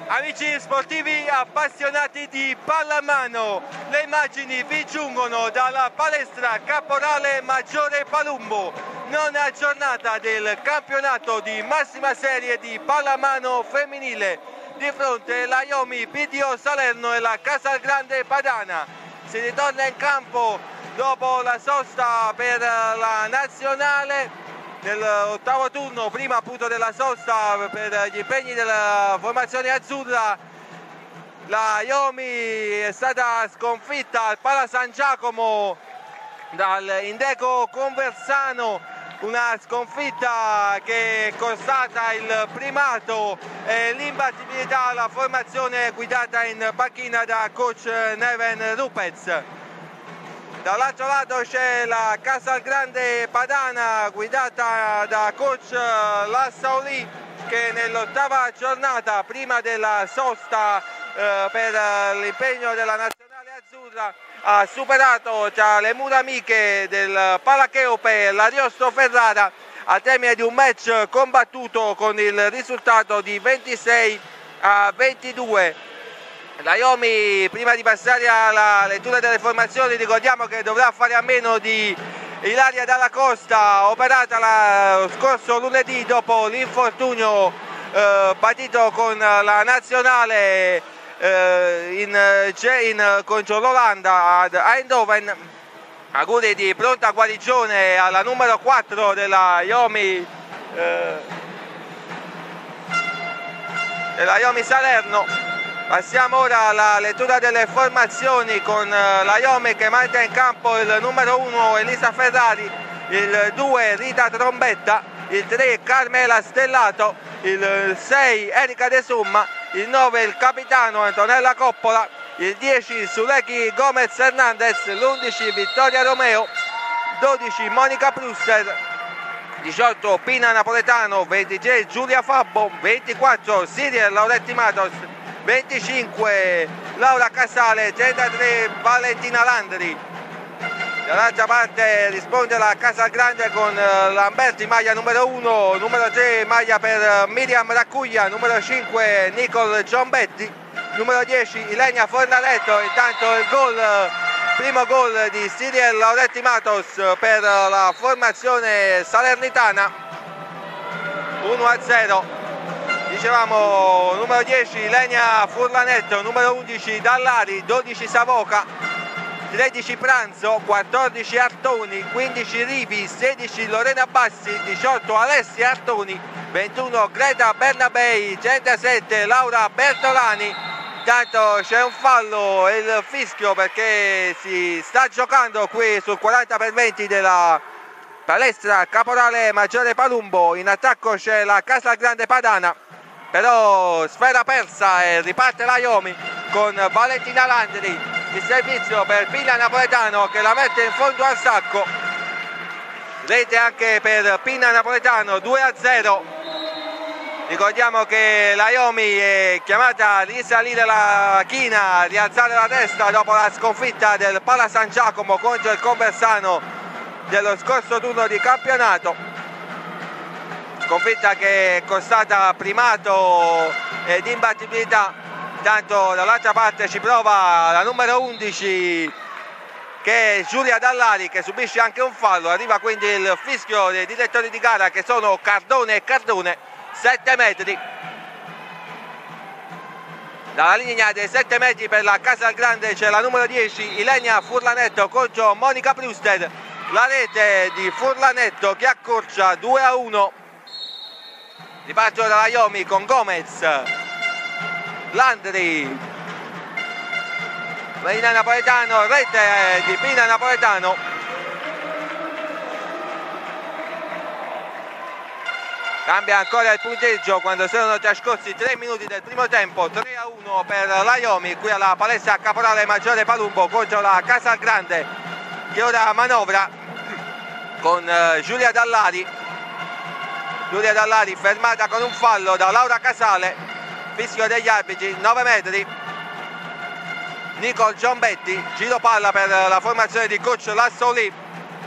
Amici sportivi appassionati di pallamano, le immagini vi giungono dalla palestra Caporale Maggiore Palumbo, nona giornata del campionato di massima serie di pallamano femminile. Di fronte la Iomi BDO Salerno e la Casalgrande Padana. Si ritorna in campo dopo la sosta per la nazionale. Nell'ottavo turno, prima appunto della sosta per gli impegni della formazione azzurra, la Iomi è stata sconfitta al Pala San Giacomo dal Indeco Conversano, una sconfitta che è costata il primato e l'imbattibilità alla formazione guidata in panchina da coach Neven Rupez. Dall'altro lato c'è la Casalgrande Padana guidata da coach Lassauli, che nell'ottava giornata prima della sosta per l'impegno della nazionale azzurra ha superato tra le mura amiche del Palacheope l'Ariosto Ferrara al termine di un match combattuto con il risultato di 26-22. La Iomi, prima di passare alla lettura delle formazioni, ricordiamo che dovrà fare a meno di Ilaria Dalla Costa, operata lo scorso lunedì dopo l'infortunio patito con la nazionale contro l'Olanda ad Eindhoven. Auguri di pronta guarigione alla numero 4 della Iomi Salerno. Passiamo ora alla lettura delle formazioni con la Iomi che manda in campo il numero 1 Elisa Ferrari, il 2 Rita Trombetta, il 3 Carmela Stellato, il 6 Erika De Summa, il 9 il capitano Antonella Coppola, il 10 Sulechi Gomez Hernandez, l'11 Vittoria Romeo, 12 Monica Pruster, 18 Pina Napoletano, 23 Giulia Fabbo, 24 Siriel Lauretti Matos, 25 Laura Casale, 33 Valentina Landri. Dall'altra parte risponde la Casalgrande con Lamberti, maglia numero 1, numero 3 maglia per Miriam Raccuglia, numero 5 Nicole Giombetti, numero 10 Ilenia Fornaletto. Intanto il primo gol di Siriel Lauretti Matos per la formazione salernitana, 1-0. Dicevamo numero 10 Lenia Furlanetto, numero 11 Dallari, 12 Savoca, 13 Pranzo, 14 Artoni, 15 Rivi, 16 Lorena Bassi, 18 Alessia Artoni, 21 Greta Bernabei, 37 Laura Bertolani. Intanto c'è un fallo e il fischio perché si sta giocando qui sul 40/20 della palestra Caporale Maggiore Palumbo. In attacco c'è la Casalgrande Padana, però sfera persa e riparte la Iomi con Valentina Landri, il servizio per Pina Napoletano che la mette in fondo al sacco, rete anche per Pina Napoletano, 2-0. Ricordiamo che la Iomi è chiamata a risalire la china, a rialzare la testa dopo la sconfitta del Pala San Giacomo contro il Conversano dello scorso turno di campionato. Sconfitta che è costata primato ed imbattibilità. Intanto dall'altra parte ci prova la numero 11 che è Giulia Dallari, che subisce anche un fallo. Arriva quindi il fischio dei direttori di gara che sono Cardone e Cardone, 7 metri. Dalla linea dei 7 metri per la Casalgrande c'è la numero 10 Ilenia Furlanetto contro Monica Pruster. La rete di Furlanetto che accorcia, 2-1. Ripartono dalla Iomi con Gomez, Landri, Marina Napoletano, rete di Pina Napoletano. Cambia ancora il punteggio quando sono trascorsi 3 minuti del primo tempo, 3-1 per la Iomi qui alla palestra Caporale Maggiore Palumbo contro la Casalgrande, che ora manovra con Giulia Dallari. Giulia Dallari fermata con un fallo da Laura Casale, fischio degli arbitri, 9 metri. Nicole Giombetti, giro palla per la formazione di coach Lassoli.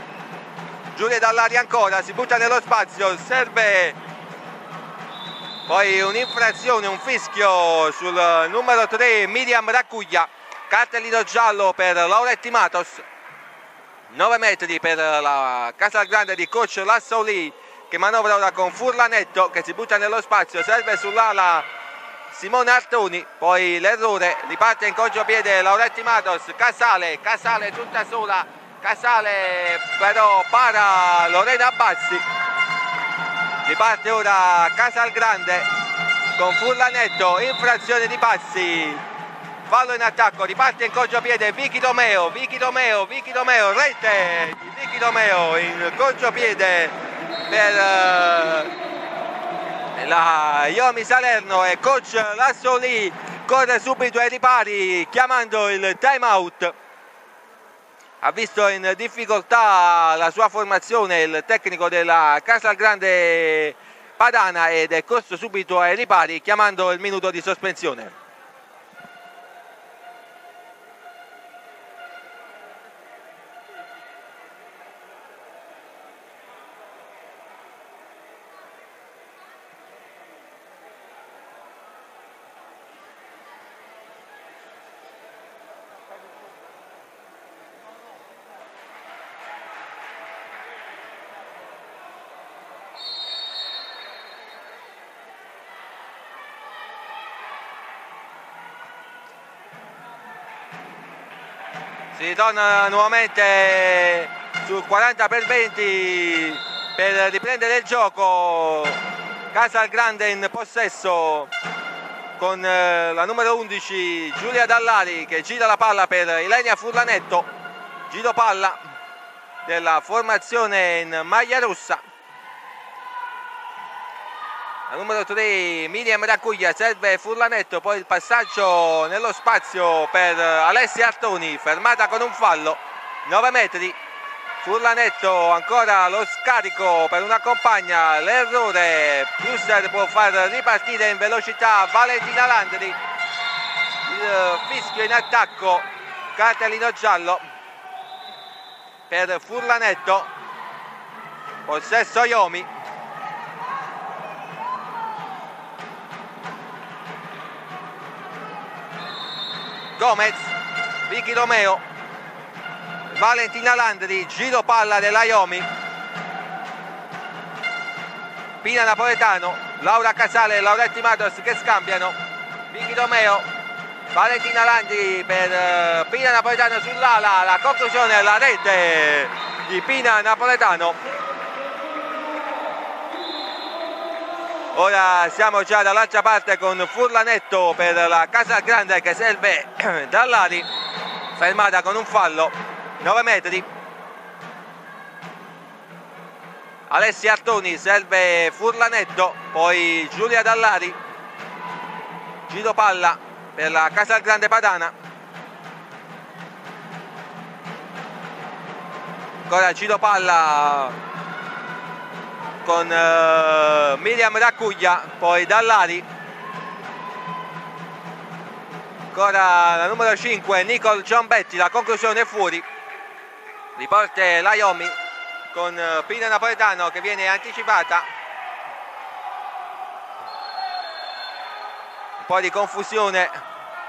Giulia Dallari ancora, si butta nello spazio, serve Poi un'infrazione, un fischio sul numero 3 Miriam Raccuglia, cartellino giallo per Lauretti Matos, 9 metri per la Casalgrande di coach Lassauli, che manovra ora con Furlanetto che si butta nello spazio, serve sull'ala Simone Artoni, poi l'errore, riparte in contropiede Lauretti Matos, Casale tutta sola, Casale però para Lorena Bassi, riparte ora Casalgrande con Furlanetto, infrazione di Bassi, fallo in attacco, riparte in contropiede Vicky Romeo, rete di Vicky Romeo in contropiede per la Iomi Salerno, e coach Lassoli corre subito ai ripari chiamando il time out. Ha visto in difficoltà la sua formazione il tecnico della Casalgrande Padana ed è corso subito ai ripari chiamando il minuto di sospensione. Si ritorna nuovamente sul 40/20 per riprendere il gioco. Casalgrande in possesso con la numero 11 Giulia Dallari che gira la palla per Ilenia Furlanetto, giro palla della formazione in maglia rossa. La numero 3 Miriam Raccuglia, serve Furlanetto, poi il passaggio nello spazio per Alessia Artoni, fermata con un fallo, 9 metri. Furlanetto ancora lo scarico per una compagna, l'errore, Brusser può far ripartire in velocità Valentina Landri, il fischio in attacco, cartellino giallo per Furlanetto, possesso Iomi. Gomez, Vicky Romeo, Valentina Landri, giro palla della Iomi, Pina Napoletano, Laura Casale e Lauretti Matos che scambiano, Vicky Romeo, Valentina Landri per Pina Napoletano sull'ala, la conclusione è la rete di Pina Napoletano. Ora siamo già dall'altra parte con Furlanetto per la Casalgrande che serve Dallari, fermata con un fallo, 9 metri. Alessia Artoni, serve Furlanetto, poi Giulia Dallari, giro palla per la Casalgrande Padana, ancora giro palla con Miriam Raccuglia, poi Dallari, ancora la numero 5 Nicole Giambetti, la conclusione è fuori, riporta la Iomi con Pina Napoletano che viene anticipata, un po' di confusione.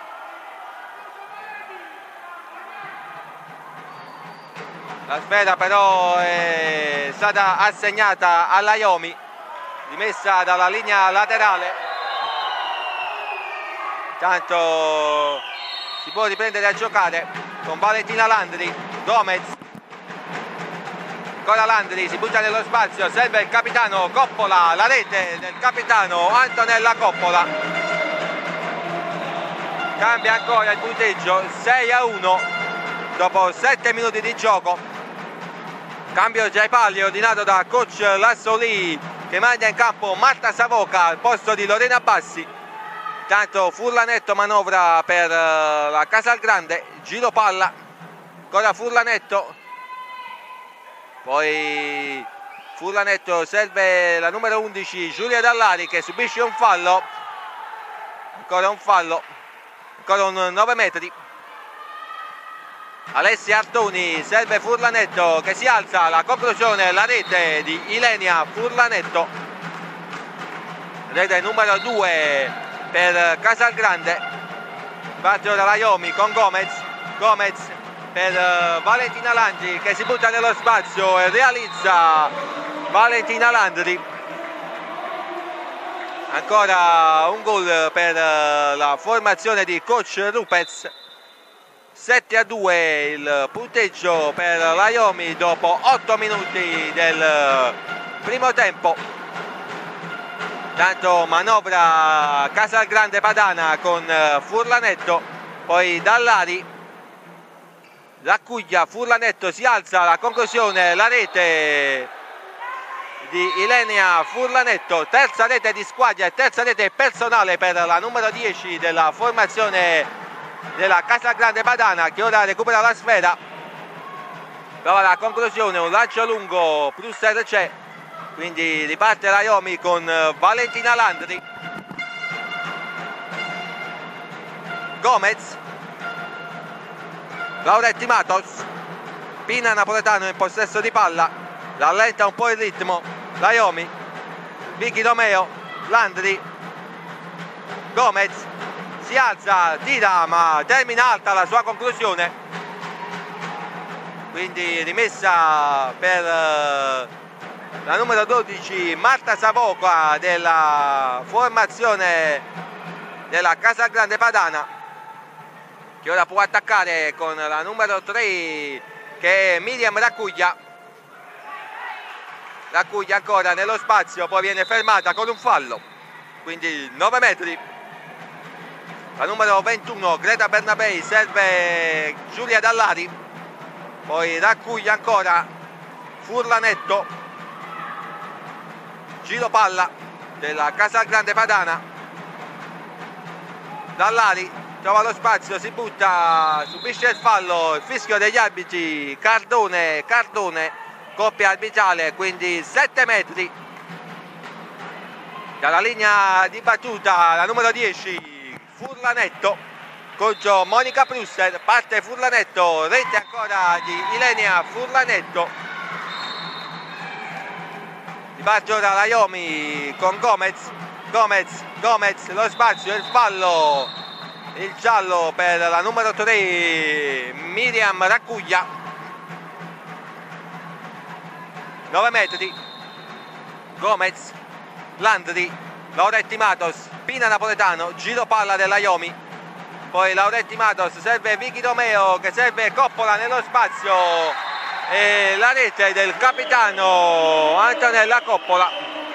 La sfera però è stata assegnata alla Iomi, rimessa dalla linea laterale. Intanto si può riprendere a giocare con Valentina Landri, Gomez, ancora Landri, si butta nello spazio, serve il capitano Coppola, la rete del capitano Antonella Coppola. Cambia ancora il punteggio, 6-1 dopo 7 minuti di gioco. Cambio già ai palli ordinato da coach Lassoli che manda in campo Marta Savoca al posto di Lorena Bassi. Intanto Furlanetto manovra per la Casalgrande, giro palla, ancora Furlanetto, poi Furlanetto serve la numero 11 Giulia Dallari che subisce un fallo, ancora un fallo, ancora un 9 metri. Alessia Artoni, serve Furlanetto che si alza, la conclusione, la rete di Ilenia Furlanetto. rete numero 2 per Casalgrande. Parte ora Laiomi con Gomez per Valentina Landri che si butta nello spazio e realizza Valentina Landri. Ancora un gol per la formazione di coach Rupez. 7-2 il punteggio per Laiomi dopo 8 minuti del primo tempo. Tanto manovra Casalgrande Padana con Furlanetto, poi Dallari, Raccuglia, Furlanetto, si alza, la conclusione, la rete di Ilenia Furlanetto, terza rete di squadra e terza rete personale per la numero 10 della formazione della Casalgrande Padana, che ora recupera la sfera, prova la conclusione, un lancio lungo, Prusser c'è, quindi riparte Laiomi con Valentina Landri. Gomez, Lauretti Matos, Pina Napoletano in possesso di palla, rallenta un po' il ritmo Laiomi, Vicky Romeo, Landri, Gomez, si alza, tira ma termina alta la sua conclusione, quindi rimessa per la numero 12 Marta Savoca della formazione della Casalgrande Padana, che ora può attaccare con la numero 3 che è Miriam Raccuglia. Raccuglia ancora nello spazio, poi viene fermata con un fallo, quindi 9 metri. La numero 21 Greta Bernabei, serve Giulia Dallari, poi Raccuglia ancora, Furlanetto, giro palla della Casalgrande Padana, Dallari trova lo spazio, si butta, subisce il fallo, il fischio degli arbitri, Cardone, coppia arbitrale, quindi 7 metri dalla linea di battuta. La numero 10 Furlanetto contro Monica Prusser, parte Furlanetto, rete ancora di Ilenia Furlanetto. Riparte ora Laiomi con Gomez, lo spazio, il fallo, il giallo per la numero 3 Miriam Raccuglia. 9 metri, Gomez, Landri, Lauretti Matos, Pina Napoletano, giro palla dell'Aiomi, poi Lauretti Matos, serve Vicky Romeo che serve Coppola nello spazio e la rete del capitano Antonella Coppola.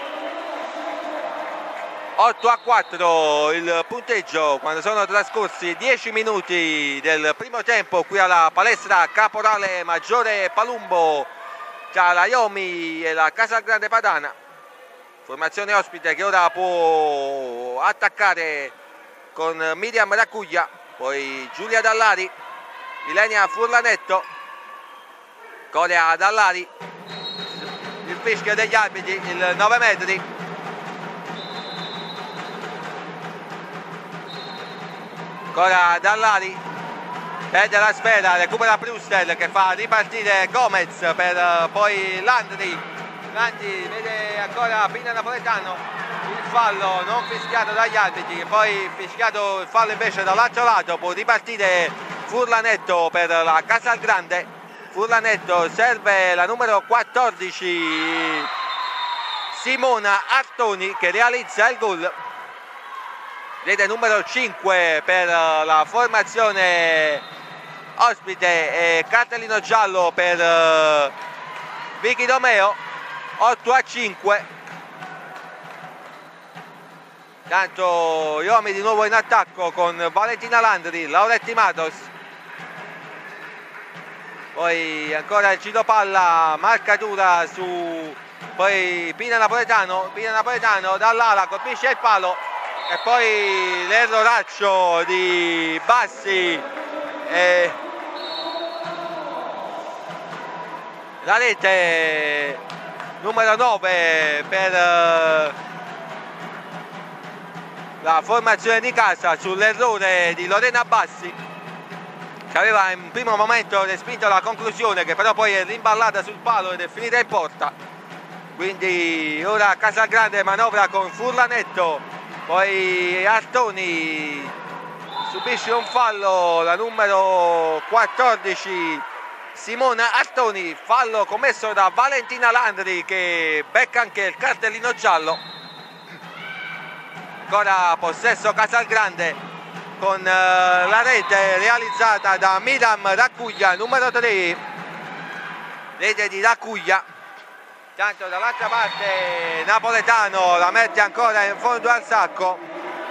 8-4 il punteggio quando sono trascorsi 10 minuti del primo tempo qui alla palestra Caporale Maggiore Palumbo tra Laiomi e la Casalgrande Padana. Formazione ospite che ora può attaccare con Miriam Raccuglia, poi Giulia Dallari, Ilenia Furlanetto, Corea Dallari, il fischio degli arbitri, il 9 metri. Ancora Dallari, perde la sfera, recupera Prustel che fa ripartire Gomez per poi Landri vede ancora Pina Napoletano, il fallo non fischiato dagli arbitri, poi fischiato il fallo invece dall'altro lato, può ripartire Furlanetto per la Casalgrande. Furlanetto, serve la numero 14 Simona Artoni che realizza il gol. Rete numero 5 per la formazione ospite e cartellino giallo per Vicky Romeo. 8-5. Tanto Iomi di nuovo in attacco con Valentina Landri, Lauretti Matos, poi ancora il giro palla, marcatura su poi Pina Napoletano dall'ala colpisce il palo e poi l'erroraccio di Bassi e la rete numero 9 per la formazione di casa sull'errore di Lorena Bassi, che aveva in primo momento respinto la conclusione, che però poi è rimballata sul palo ed è finita in porta. quindi ora Casalgrande manovra con Furlanetto, poi Artoni subisce un fallo, la numero 14 Simona Artoni, fallo commesso da Valentina Landri che becca anche il cartellino giallo. Ancora possesso Casalgrande con la rete realizzata da Miram Raccuglia, numero 3, rete di Raccuglia. Tanto dall'altra parte Napoletano la mette ancora in fondo al sacco.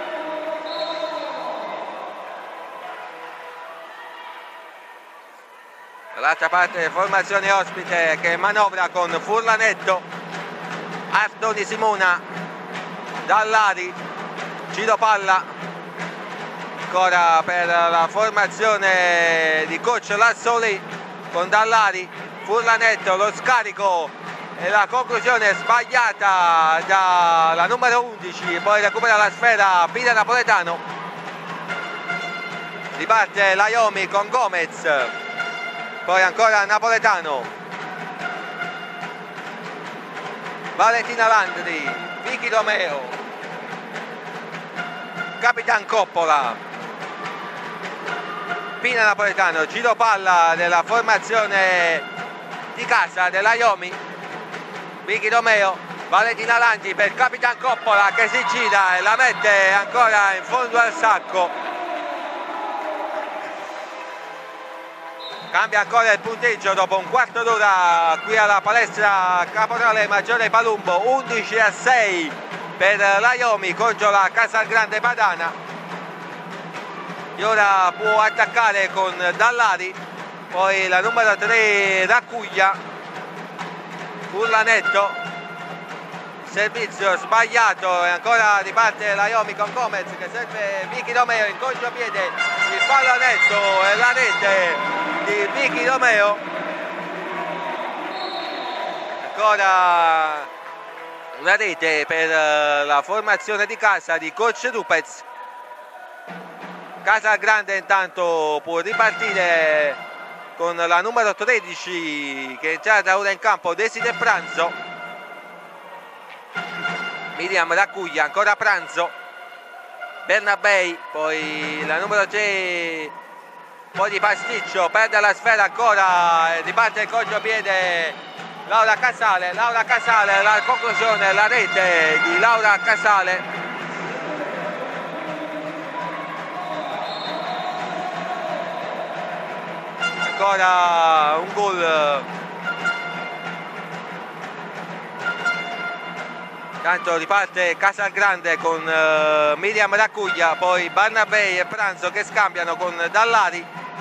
Dall'altra parte formazione ospite che manovra con Furlanetto, Artoni Simona, Dallari, giro palla ancora per la formazione di coach Lassoli con Dallari, Furlanetto, lo scarico e la conclusione sbagliata dalla numero 11, poi recupera la sfera Pina Napoletano, riparte Laiomi con Gomez, poi ancora Napoletano, Valentina Landri, Vicky Romeo, Capitan Coppola, Pina Napoletano, giro palla della formazione di casa dell'Aiomi, Vicky Romeo, Valentina Landri per Capitan Coppola che si gira e la mette ancora in fondo al sacco. Cambia ancora il punteggio dopo un quarto d'ora qui alla palestra Caporale Maggiore Palumbo, 11-6 per l'Aiomi contro la Casalgrande Padana. E ora può attaccare con Dallari, poi la numero 3 Raccuglia, Furlanetto, servizio sbagliato e ancora riparte l'Aiomi con Gomez che serve Vicky Romeo in contropiede, il fallo netto e la rete di Vicky Romeo. Ancora la rete per la formazione di casa di coach Rupez. Casalgrande intanto può ripartire con la numero 13 che è entrata ora in campo, Deside Pranzo, Miriam Raccuglia, ancora Pranzo, Bernabei, poi la numero 3, un po' di pasticcio, perde la sfera ancora, riparte il contropiede Laura Casale, la conclusione, la rete di Laura Casale. Ancora un gol, tanto riparte Casalgrande con Miriam Raccuglia, poi Barnabei e Pranzo che scambiano con Dallari,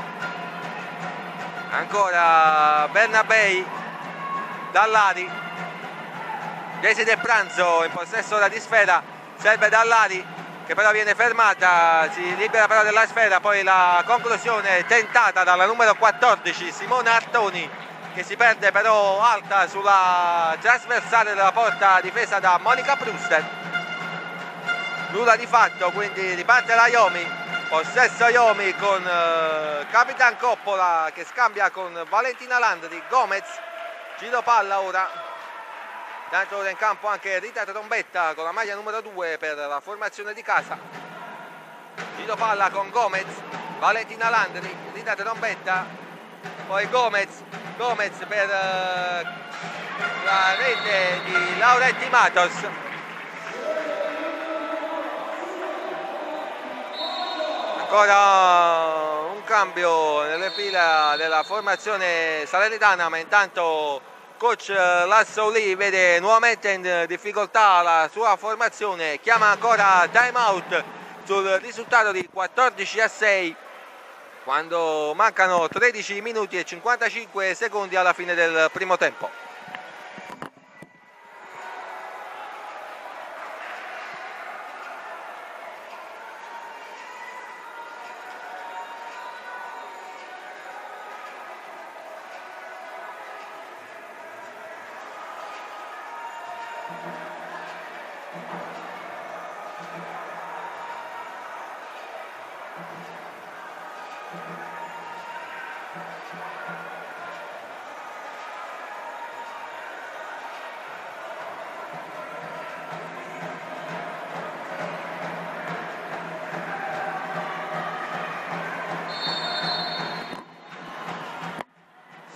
ancora Bernabei, Dallari, Deside Pranzo in possesso ora di sfera, serve Dallari che però viene fermata, si libera però della sfera, poi la conclusione tentata dalla numero 14 Simona Artoni che si perde però alta sulla trasversale della porta difesa da Monica Pruster. Nulla di fatto, quindi riparte l'Aiomi, possesso Aiomi con Capitan Coppola che scambia con Valentina Landri, Gomez, giro palla ora. Tanto ora in campo anche Rita Trombetta con la maglia numero 2 per la formazione di casa. Giro palla con Gomez, Valentina Landri, Rita Trombetta, poi Gomez per la rete di Lauretti Matos. Ancora un cambio nelle fila della formazione salernitana, ma intanto coach Lassoli vede nuovamente in difficoltà la sua formazione, chiama ancora time out sul risultato di 14-6 quando mancano 13 minuti e 55 secondi alla fine del primo tempo.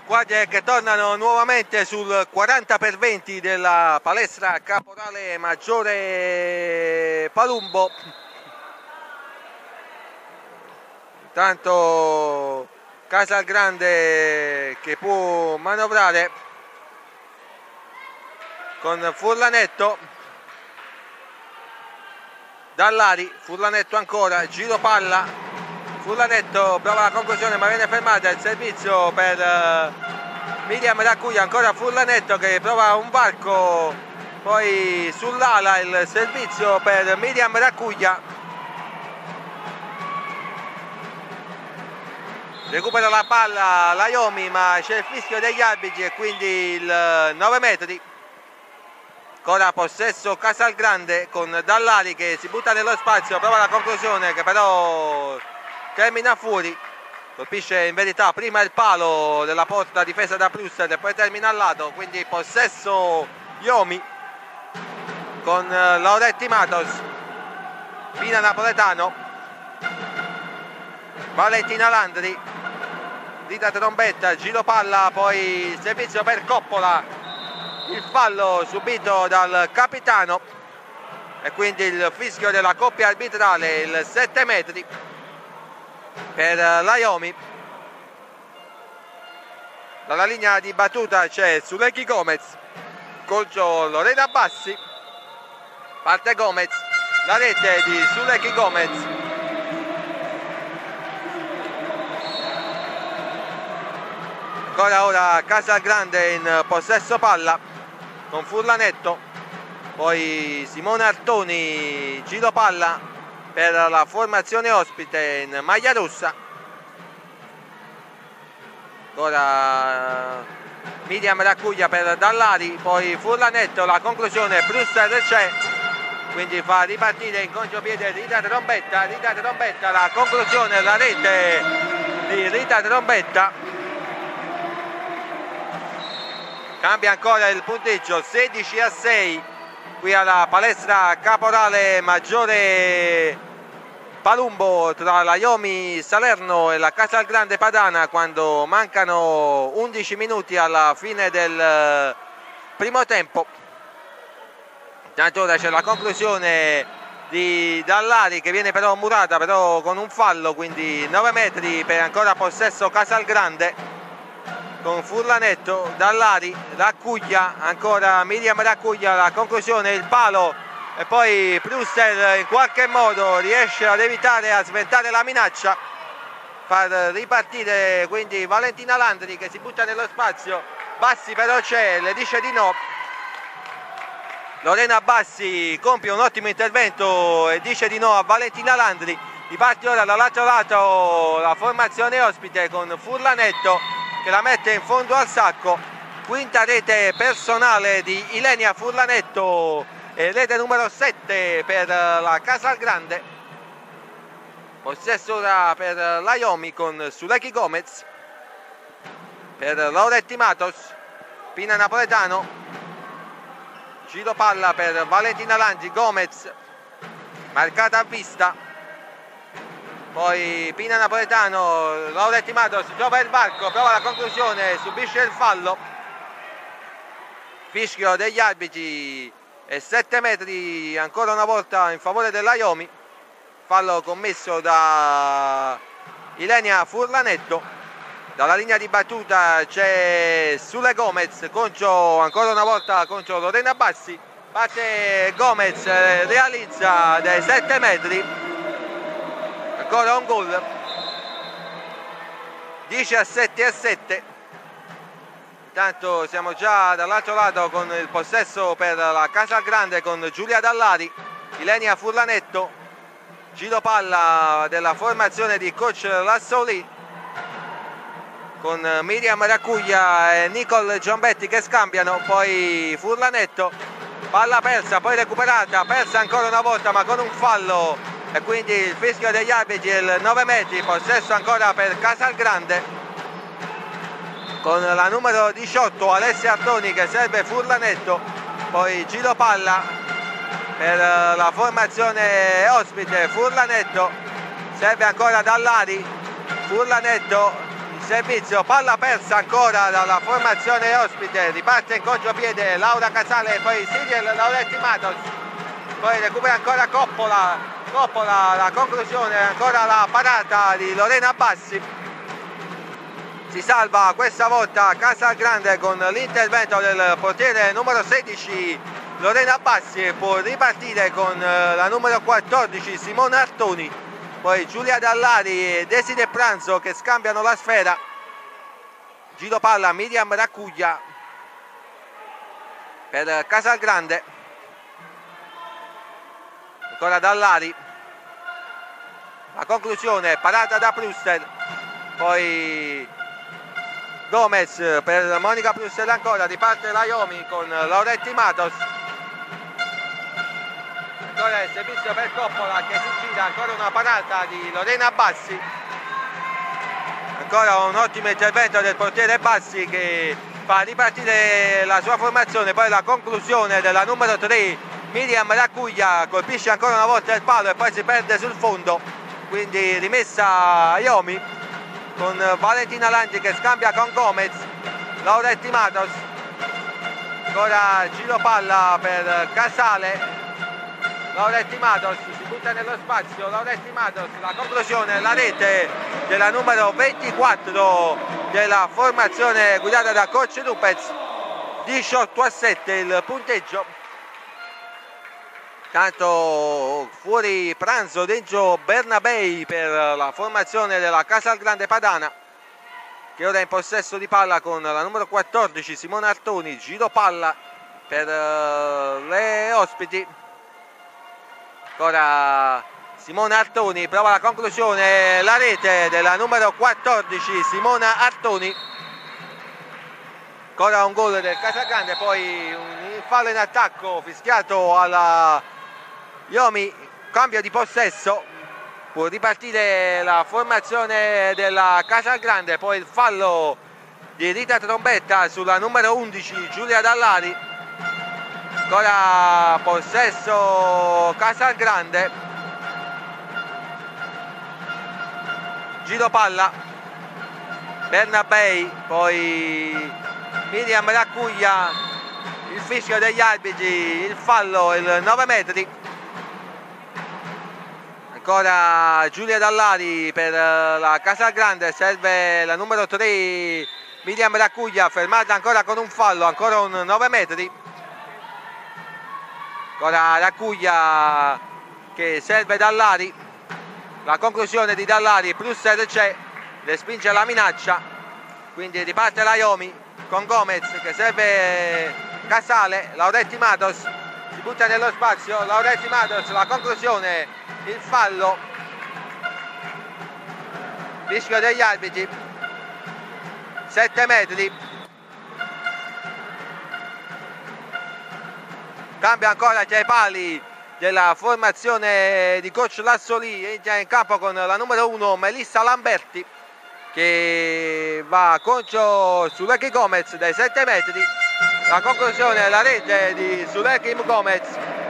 squadre che tornano nuovamente sul 40x20 della palestra Caporale Maggiore Palumbo. Intanto Casalgrande che può manovrare con Furlanetto, Dallari, Furlanetto ancora, giro palla. Furlanetto prova la conclusione ma viene fermata, il servizio per Miriam Raccuglia, ancora Furlanetto che prova un varco, poi sull'ala il servizio per Miriam Raccuglia, recupera la palla Laiomi ma c'è il fischio degli arbitri e quindi il 9 metri. Ancora possesso Casalgrande con Dallari che si butta nello spazio, prova la conclusione che però termina fuori, colpisce in verità prima il palo della porta difesa da Pruster e poi termina al lato, quindi possesso Iomi con Lauretti Matos, Pina Napoletano, Valentina Landri, Rita Trombetta, giro palla, poi il servizio per Coppola, il fallo subito dal capitano e quindi il fischio della coppia arbitrale, il 7 metri per Laiomi. Dalla linea di battuta c'è Suleki Gomez contro Lorena Bassi, parte Gomez, la rete di Suleki Gomez. Ancora ora Casalgrande in possesso palla con Furlanetto, poi Simone Artoni, giro palla per la formazione ospite in maglia rossa. Ancora Miriam Raccuglia per Dallari, poi Furlanetto, la conclusione Pruster c'è, quindi fa ripartire in contropiede Rita Trombetta, la conclusione, la rete di Rita Trombetta. Cambia ancora il punteggio, 16-6 qui alla palestra Caporale Maggiore Palumbo tra Laiomi Salerno e la Casalgrande Padana, quando mancano 11 minuti alla fine del primo tempo. Intanto ora c'è la conclusione di Dallari che viene però murata però con un fallo, quindi 9 metri per ancora possesso Casalgrande con Furlanetto, Dallari, Raccuglia, ancora Miriam Raccuglia, la conclusione, il palo e poi Pruster in qualche modo riesce ad evitare, a sventare la minaccia, far ripartire quindi Valentina Landri che si butta nello spazio, Bassi però c'è, le dice di no. Lorena Bassi compie un ottimo intervento e dice di no a Valentina Landri. Riparte ora dall'altro lato la formazione ospite con Furlanetto che la mette in fondo al sacco, quinta rete personale di Ilenia Furlanetto e rete numero 7 per la Casalgrande. Possesso ora per Laiomi con Suleki Gomez, per Lauretti Matos, Pina Napoletano, giro palla per Valentina Landri, Gomez marcata a vista, poi Pina Napoletano, Lauretti Matos trova il varco, prova la conclusione, subisce il fallo, fischio degli arbitri e 7 metri ancora una volta in favore dell'Aiomi, fallo commesso da Ilenia Furlanetto. Dalla linea di battuta c'è Sule Gomez ancora una volta contro Lorena Bassi, parte Gomez, realizza dai 7 metri, ancora un gol, 17-7. Intanto siamo già dall'altro lato con il possesso per la Casalgrande con Giulia Dallari, Ilenia Furlanetto, giro palla della formazione di coach Lassoli con Miriam Raccuglia e Nicole Giombetti che scambiano, poi Furlanetto, palla persa, poi recuperata, persa ancora una volta ma con un fallo e quindi il fischio degli arbitri, il 9 metri, possesso ancora per Casalgrande con la numero 18 Alessia Artoni che serve Furlanetto, poi giro palla per la formazione ospite, Furlanetto serve ancora Dallari, Furlanetto servizio, palla persa ancora dalla formazione ospite, riparte in contropiede Laura Casale, poi Siriel Lauretti Matos, poi recupera ancora Coppola, la conclusione, ancora la parata di Lorena Bassi. Si salva questa volta Casalgrande con l'intervento del portiere numero 16 Lorena Bassi e può ripartire con la numero 14 Simona Artoni, poi Giulia Dallari e Deside Pranzo che scambiano la sfera. Giro palla Miriam Raccuglia per Casalgrande, ancora Dallari, la conclusione parata da Pruster, poi Gomez per Monica Pruster ancora, riparte la Iomi con Lauretti Matos, ancora il servizio per Coppola che si gira, ancora una parata di Lorena Bassi, ancora un ottimo intervento del portiere Bassi che fa ripartire la sua formazione, poi la conclusione della numero 3 Miriam Raccuglia, colpisce ancora una volta il palo e poi si perde sul fondo, quindi rimessa Iomi con Valentina Langi che scambia con Gomez, Lauretti Matos, ancora giro palla per Casale, Lauretti Matos si butta nello spazio, Lauretti Matos, la conclusione, la rete della numero 24 della formazione guidata da coach Lupez, 18-7 il punteggio. Tanto fuori pranzo dentro Bernabei per la formazione della Casalgrande Padana, che ora è in possesso di palla con la numero 14 Simona Artoni, giro palla per le ospiti, ancora Simona Artoni, prova la conclusione, la rete della numero 14 Simona Artoni, ancora un gol del Casalgrande, poi un fallo in attacco fischiato alla Iomi, cambio di possesso, può ripartire la formazione della Casalgrande, poi il fallo di Rita Trombetta sulla numero 11 Giulia Dallari, ancora possesso Casalgrande, giro palla Bernabei, poi Miriam Raccuglia, il fischio degli arbitri, il fallo, il 9 metri. Ancora Giulia Dallari per la Casalgrande, serve la numero 3 Miriam Raccuglia, fermata ancora con un fallo, ancora un 9 metri. Ancora Raccuglia che serve Dallari, la conclusione di Dallari, Pruster c'è, respinge la minaccia, quindi riparte la Iomi con Gomez che serve Casale, Lauretti Matos si butta nello spazio, Lauretti Matos, la conclusione, il fallo, fischio degli arbitri, 7 metri. Cambia ancora tra i pali della formazione di coach Lassoli, entra in campo con la numero 1 Melissa Lamberti che va contro Suleki Gomez dai 7 metri, la conclusione, la rete di Suleki Gomez.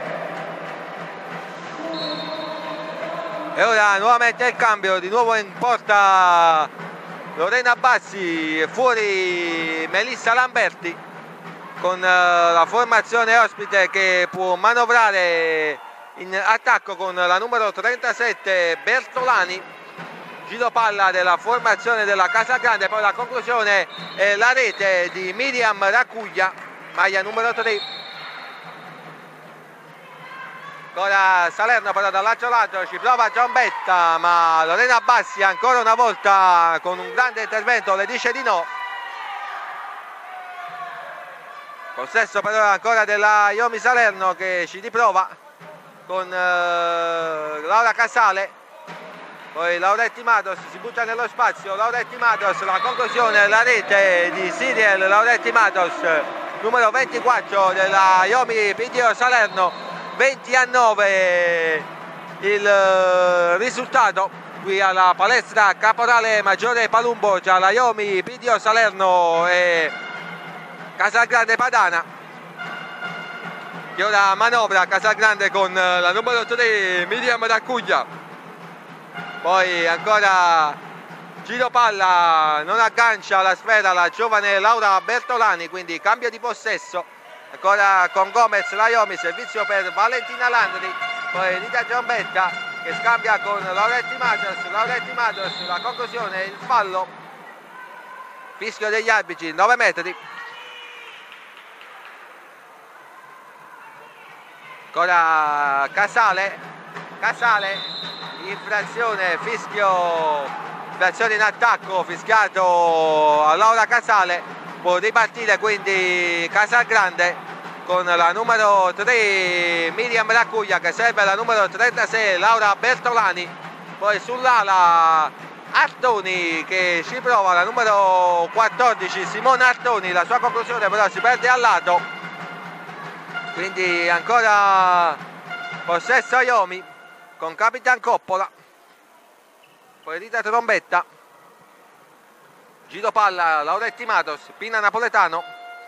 E ora nuovamente il cambio, di nuovo in porta Lorena Bassi, fuori Melissa Lamberti con la formazione ospite che può manovrare in attacco con la numero 37 Bertolani, giro palla della formazione della Casalgrande, poi la conclusione è la rete di Miriam Raccuglia, maglia numero 3. Ancora Salerno però dall'altro lato, ci prova Trombetta, ma Lorena Bassi ancora una volta con un grande intervento le dice di no. Possesso però ancora della Iomi Salerno che ci riprova con Laura Casale, poi Lauretti Matos si butta nello spazio, Lauretti Matos, la conclusione, la rete di Siriel Lauretti Matos, numero 24 della Iomi PDO Salerno. 20-9 il risultato qui alla palestra Caporale Maggiore Palumbo tra la Iomi PDO Salerno e Casalgrande Padana, che ora manovra Casalgrande con la numero 3 Miriam Raccuglia, poi ancora Giro palla, non aggancia la sfera la giovane Laura Bertolani, quindi cambio di possesso ancora con Gomez Laiomi, servizio per Valentina Landri, poi Rita Trombetta che scambia con Lauretti Matos, la conclusione, il fallo, fischio degli arbitri, 9 metri. Ancora Casale, infrazione, infrazione in attacco, fischiato a Laura Casale, può ripartire quindi Casalgrande con la numero 3 Miriam Raccuglia che serve la numero 36 Laura Bertolani, poi sull'ala Artoni che ci prova la numero 14 Simona Artoni, la sua conclusione però si perde al lato. Quindi ancora possesso Aiomi con Capitan Coppola, poi Rita Trombetta, giro palla Lauretti Matos, Pina Napoletano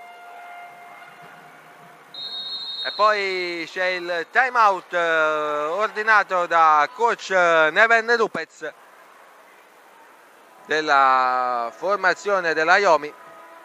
e poi c'è il time out ordinato da coach Neven Rupez della formazione dell'Aiomi.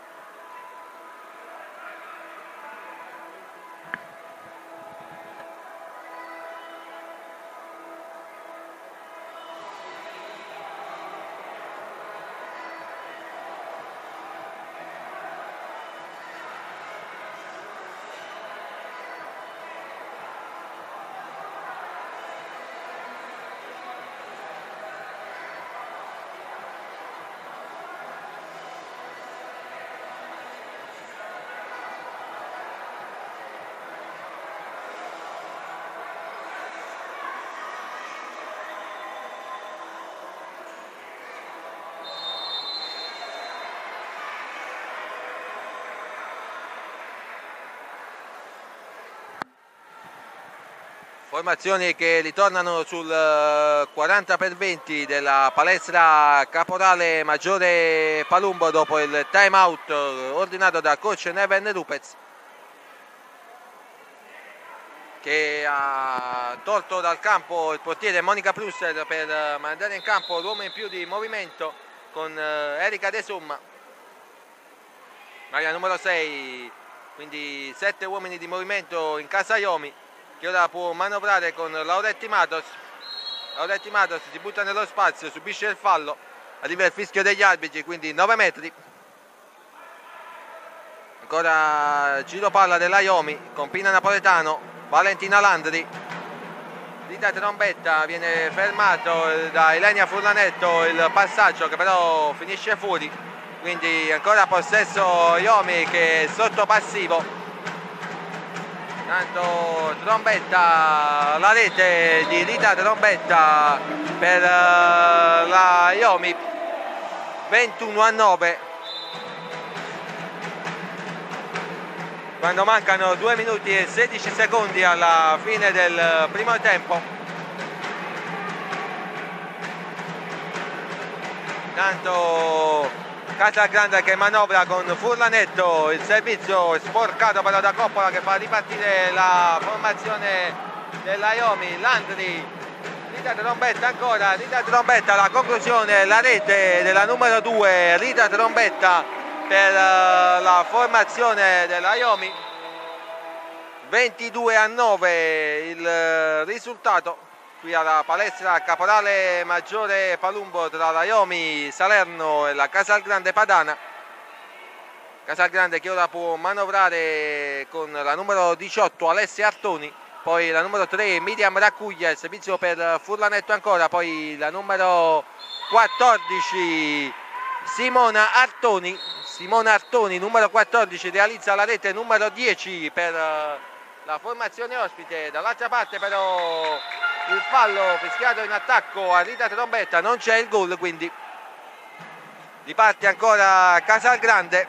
Formazioni che ritornano sul 40x20 della palestra Caporale Maggiore Palumbo dopo il time out ordinato da coach Neven Rupez, che ha tolto dal campo il portiere Monica Prusser per mandare in campo l'uomo in più di movimento con Erika De Summa, maglia numero 6, quindi 7 uomini di movimento in casa Aiomi, che ora può manovrare con Lauretti Matos. Lauretti Matos si butta nello spazio, subisce il fallo, arriva il fischio degli arbitri, quindi 9 metri. Ancora giro palla dell'Aiomi con Pina Napoletano, Valentina Landri, Rita Trombetta, viene fermato da Ilenia Furlanetto il passaggio che però finisce fuori, quindi ancora possesso Aiomi che è sotto passivo. Tanto Trombetta, la rete di Rita Trombetta per la Aiomi, 21-9, quando mancano 2 minuti e 16 secondi alla fine del primo tempo. Tanto Casalgrande che manovra con Furlanetto, il servizio sporcato però da Coppola che fa ripartire la formazione dell'Aiomi. Landri, Rita Trombetta ancora, Rita Trombetta, la conclusione, la rete della numero 2 Rita Trombetta per la formazione dell'Aiomi, 22-9 il risultato qui alla palestra Caporale Maggiore Palumbo tra l'Aiomi Salerno e la Casalgrande Padana. Casalgrande che ora può manovrare con la numero 18 Alessia Artoni, poi la numero 3 Miriam Raccuglia, il servizio per Furlanetto ancora, poi la numero 14 Simona Artoni, numero 14, realizza la rete numero 10 per la formazione ospite. Dall'altra parte però il fallo fischiato in attacco a Rita Trombetta, non c'è il gol, quindi riparte ancora Casalgrande.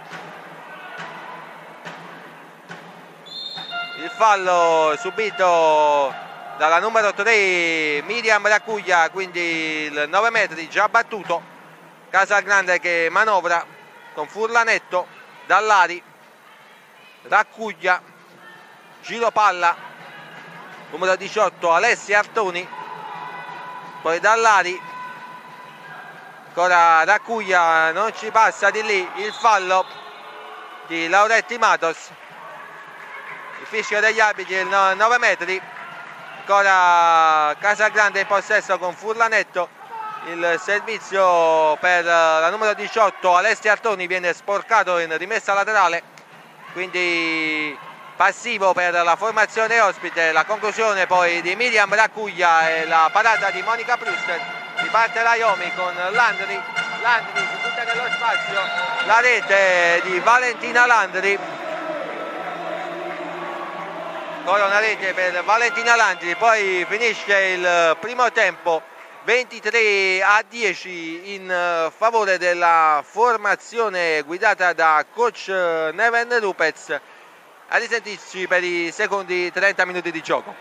Il fallo subito dalla numero 3 Miriam Raccuglia, quindi il 9 metri già battuto. Casalgrande che manovra con Furlanetto, Dallari, Raccuglia, giro palla numero 18 Alessia Artoni, poi Dallari, ancora Raccuglia, non ci passa di lì il fallo di Lauretti Matos, il fischio degli arbitri il 9 metri, ancora Casagrande in possesso con Furlanetto, il servizio per la numero 18 Alessia Artoni viene sporcato in rimessa laterale, quindi passivo per la formazione ospite. La conclusione poi di Miriam Raccuglia e la parata di Monica Pruster. Riparte la Iomi con Landri, si butta nello spazio, la rete di Valentina Landri, ancora una rete per Valentina Landri. Poi finisce il primo tempo 23-10 in favore della formazione guidata da coach Neven Rupez. A risentirci per i secondi 30 minuti di gioco.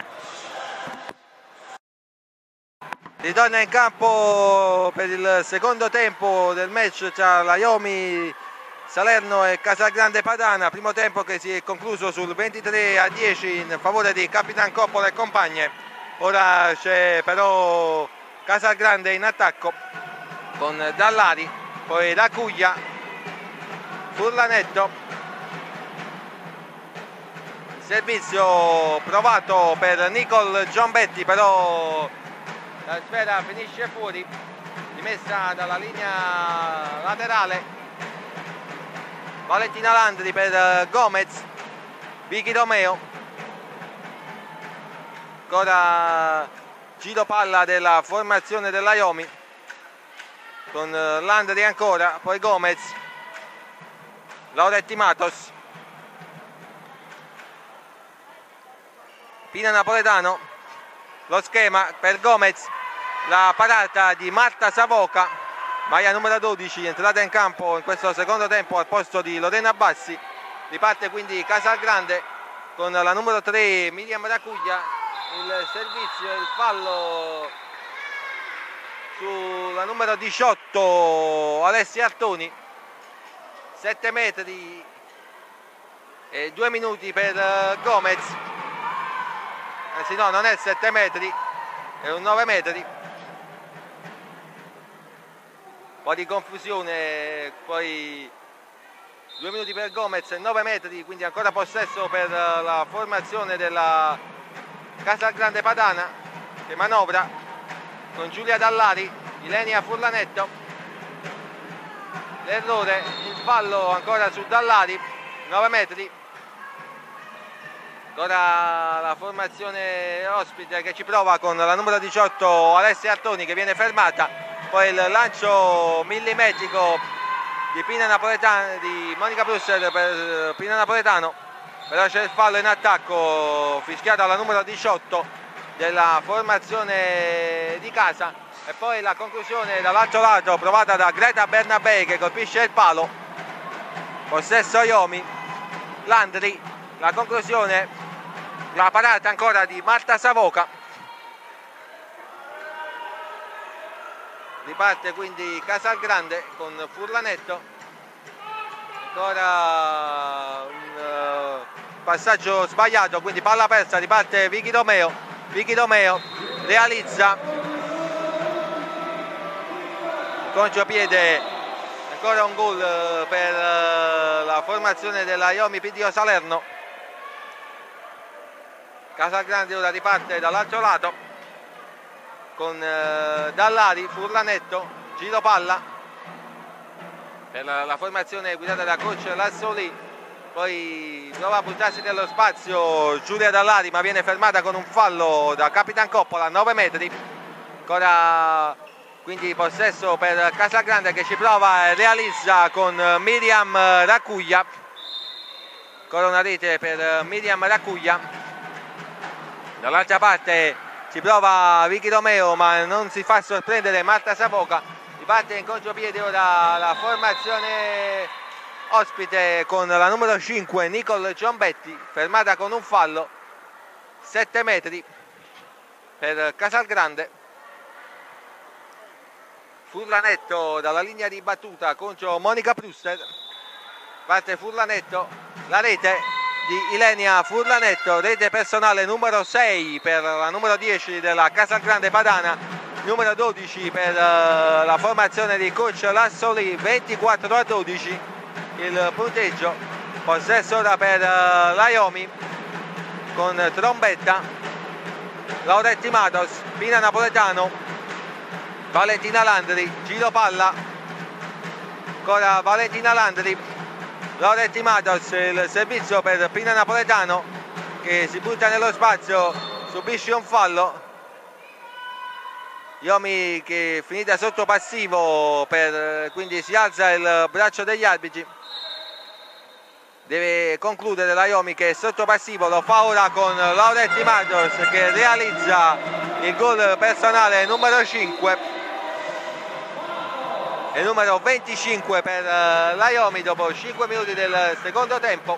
Ritorna in campo per il secondo tempo del match tra la Iomi Salerno e Casagrande Padana, primo tempo che si è concluso sul 23-10 in favore di Capitan Coppola e compagne. Ora c'è però Casagrande in attacco con Dallari, poi Raccuglia, Furlanetto, servizio provato per Nicole Giombetti, però la sfera finisce fuori, rimessa dalla linea laterale. Valentina Landri per Gomez, Vicky Romeo, ancora giro palla della formazione della Iomi con Landri ancora, poi Gomez, Lauretti Matos, Pina Napoletano, lo schema per Gomez, la parata di Marta Savoca, maglia numero 12, entrata in campo in questo secondo tempo al posto di Lorena Bassi. Riparte quindi Casagrande con la numero 3 Miriam Raccuglia, il servizio e il fallo sulla numero 18 Alessia Artoni, 7 metri e 2 minuti per Gomez. Anzi no, non è 7 metri, è un 9 metri. Un po' di confusione, poi 2 minuti per Gomez e 9 metri, quindi ancora possesso per la formazione della Casagrande Padana, che manovra con Giulia Dallari, Ilenia Furlanetto. L'errore, il fallo ancora su Dallari, 9 metri. Ancora la formazione ospite che ci prova con la numero 18 Alessia Artoni, che viene fermata. Poi il lancio millimetrico di Pina Napoletano, di Monica Pruster per Pina Napoletano, però c'è il fallo in attacco fischiato alla numero 18 della formazione di casa. E poi la conclusione dall'altro lato provata da Greta Bernabei, che colpisce il palo. Possesso Iomi, Landri, la conclusione, la parata ancora di Marta Savoca. Riparte quindi Casagrande con Furlanetto, ancora un passaggio sbagliato, quindi palla persa, riparte Vicky Romeo, realizza il contropiede, ancora un gol per la formazione della Iomi PDO Salerno. Casagrande ora riparte dall'altro lato con Dallari, Furlanetto, giro palla per la formazione guidata da coach Lassoli, poi prova a buttarsi nello spazio Giulia Dallari, ma viene fermata con un fallo da Capitan Coppola, 9 metri. Ancora quindi possesso per Casagrande, che ci prova e realizza con Miriam Raccuglia, ancora una rete per Miriam Raccuglia. Dall'altra parte ci prova Vicky Romeo, ma non si fa sorprendere Marta Savoca. Riparte in contropiede ora la formazione ospite con la numero 5 Nicole Giombetti, fermata con un fallo, 7 metri per Casagrande. Furlanetto dalla linea di battuta contro Monica Pruster. Parte Furlanetto, la rete di Ilenia Furlanetto, rete personale numero 6 per la numero 10 della Casagrande Padana. numero 12 per la formazione di coach Lassoli, 24-12 il punteggio. Possesso ora per l'Aiomi con Trombetta, Lauretti Matos, Pina Napoletano, Valentina Landri, giro palla, ancora Valentina Landri, Lauretti Matos, il servizio per Pina Napoletano che si butta nello spazio, subisce un fallo. Iomi che è finita sotto passivo, quindi si alza il braccio degli arbitri. Deve concludere la Iomi che è sotto passivo, lo fa ora con Lauretti Matos che realizza il gol personale numero 5 e numero 25 per la Iomi dopo 5 minuti del secondo tempo.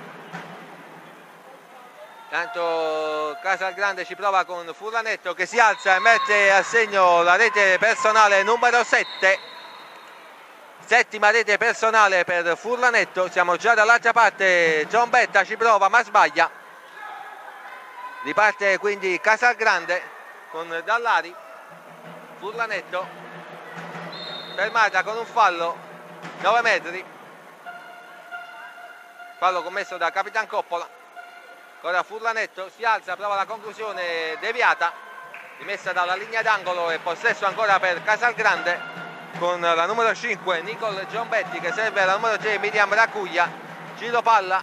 Tanto Casalgrande ci prova con Furlanetto che si alza e mette a segno la rete personale numero 7. Settima rete personale per Furlanetto. Siamo già dall'altra parte, Trombetta ci prova ma sbaglia. Riparte quindi Casalgrande con Dallari. Furlanetto fermata con un fallo, 9 metri. Fallo commesso da Capitan Coppola. Ora Furlanetto si alza, prova la conclusione deviata, rimessa dalla linea d'angolo e possesso ancora per Casalgrande con la numero 5 Nicole Giombetti che serve alla numero 3 Miriam Racuglia. Giro palla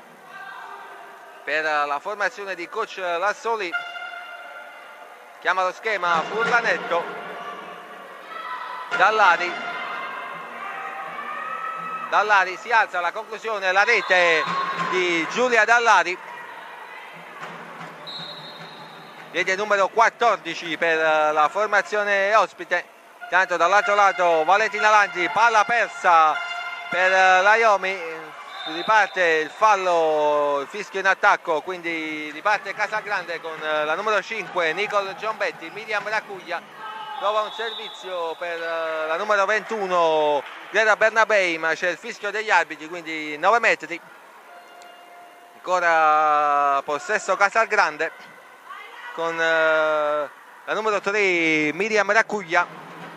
per la formazione di coach Lassoli, chiama lo schema Furlanetto, Dallari si alza, la conclusione, la rete di Giulia Dallari, rete numero 14 per la formazione ospite. Tanto dall'altro lato Valentina Landri, palla persa per la Iomi, riparte il fallo, il fischio in attacco, quindi riparte Casalgrande con la numero 5 Nicole Giombetti. Miriam Racuglia trova un servizio per la numero 21 Greta Bernabei, ma c'è il fischio degli arbitri, quindi 9 metri. Ancora possesso Casalgrande con la numero 3 Miriam Racuglia.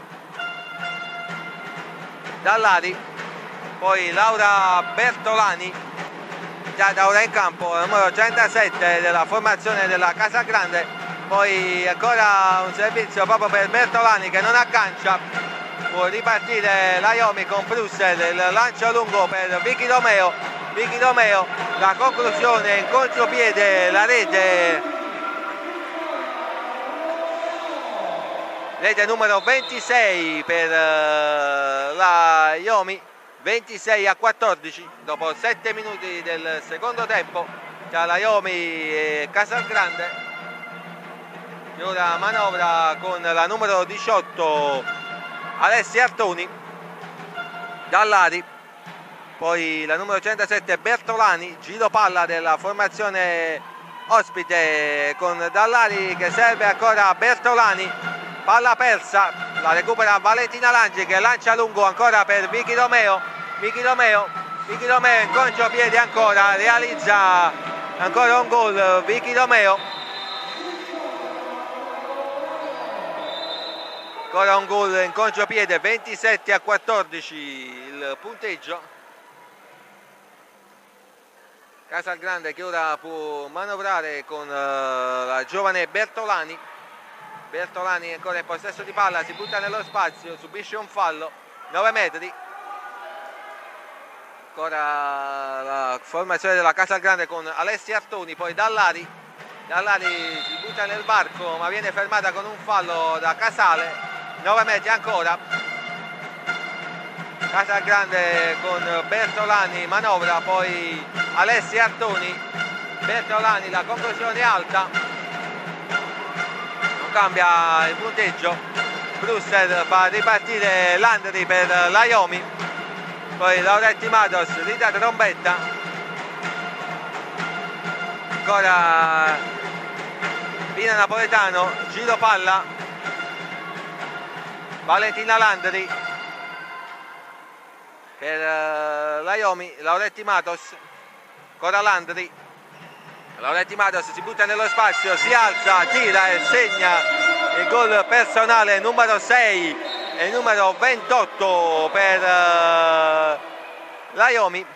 Dallari, poi Laura Bertolani, già da ora in campo, numero 37 della formazione della Casalgrande. Poi ancora un servizio proprio per Bertolani che non aggancia, può ripartire la Iomi con Brussel, il lancio lungo per Vicky Romeo, la conclusione in contropiede, la rete numero 26 per la Iomi, 26-14 dopo 7 minuti del secondo tempo tra la Iomi e Casalgrande, che ora manovra con la numero 18 Alessia Artoni. Dallari, poi la numero 37 Bertolani, giro palla della formazione ospite con Dallari che serve ancora Bertolani. Palla persa, la recupera Valentina Landri che lancia lungo ancora per Vicky Romeo in contropiede ancora, realizza ancora un gol Vicky Romeo. Ancora un gol in contropiede, 27-14 il punteggio. Casalgrande che ora può manovrare con la giovane Bertolani ancora in possesso di palla, si butta nello spazio, subisce un fallo, 9 metri. Ancora la formazione della Casalgrande con Alessia Artoni, poi Dallari si butta nel varco ma viene fermata con un fallo da Casale, 9 metri ancora. Casalgrande con Bertolani manovra, poi Alessia Artoni, Bertolani, la conclusione alta, cambia il punteggio. Brussel fa ripartire Landri per la Iomi, poi Lauretti Matos, Rita Trombetta, ancora Pina Napoletano, giro palla, Valentina Landri per la Iomi, Lauretti Matos, ancora Lauretti Matos si butta nello spazio, si alza, tira e segna il gol personale numero 6 e numero 28 per l'Aiomi.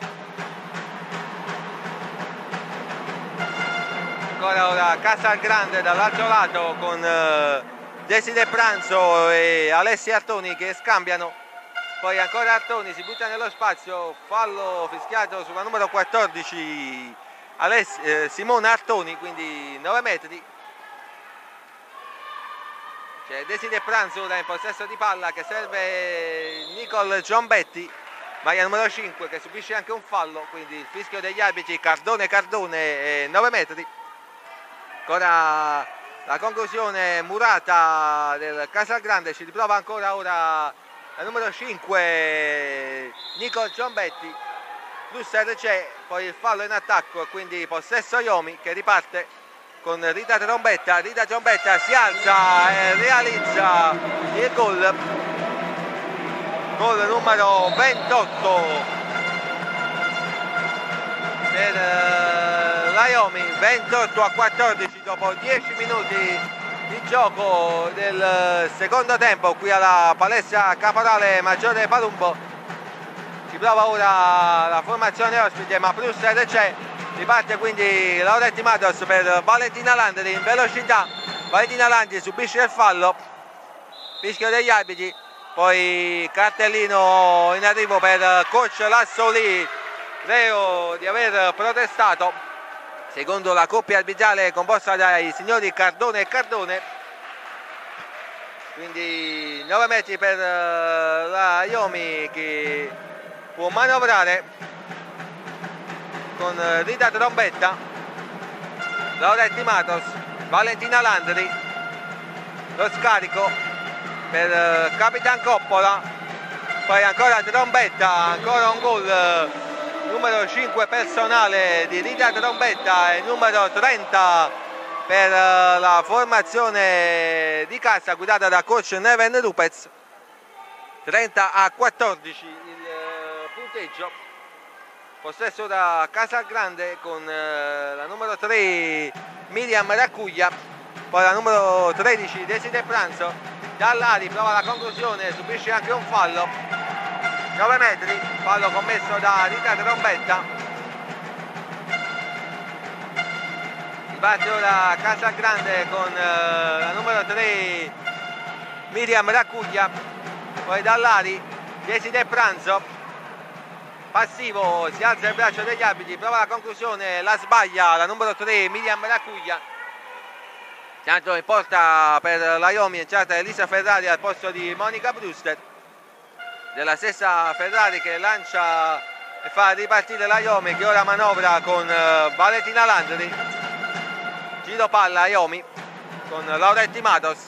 Ancora ora Casalgrande dall'altro lato con Deside Pranzo e Alessi Artoni che scambiano, poi ancora Artoni si butta nello spazio, fallo fischiato sulla numero 14 Simona Artoni, quindi 9 metri. C'è Deside Pranzo ora in possesso di palla che serve Nicol Giombetti, maglia numero 5, che subisce anche un fallo, quindi il fischio degli arbitri Cardone 9 metri. Ancora la conclusione murata del Casalgrande, ci riprova ancora ora la numero 5 Nicol Giombetti, plus RC, poi il fallo in attacco e quindi possesso Aiomi che riparte con Rita Trombetta. Rita Trombetta si alza e realizza il gol numero 28 per l'Aiomi, 28-14 dopo 10 minuti di gioco del secondo tempo qui alla palestra Caporale Maggiore Palumbo. Si prova ora la formazione ospite, ma plus RC. Riparte quindi Lauretti Matos per Valentina Landri in velocità. Valentina Landri subisce il fallo, fischio degli arbitri, poi cartellino in arrivo per coach Lassoli, reo di aver protestato secondo la coppia arbitrale composta dai signori Cardone e Cardone. Quindi 9 metri per la Aiomi che può manovrare con Rita Trombetta, Lauretti Matos, Valentina Landri, lo scarico per Capitan Coppola, poi ancora Trombetta, ancora un gol numero 5 personale di Rita Trombetta e numero 30 per la formazione di casa guidata da coach Neven Rupez. 30-14 il punteggio. Possesso da Casalgrande con la numero 3 Miriam Raccuglia, poi la numero 13 Deside Pranzo. Dall'Ari prova la conclusione, subisce anche un fallo, 9 metri, fallo commesso da Rita Trombetta. Riparte ora Casalgrande con la numero 3 Miriam Raccuglia, poi Dall'Ari Deside Pranzo. Passivo, si alza il braccio degli arbitri, prova la conclusione, la sbaglia la numero 3 Miriam Raccuglia. Tanto in porta per l'Aiomi è entrata Elisa Ferrari al posto di Monica Brewster, della stessa Ferrari che lancia e fa ripartire l'Aiomi, che ora manovra con Valentina Landri. Giro palla Aiomi con Lauretti Matos,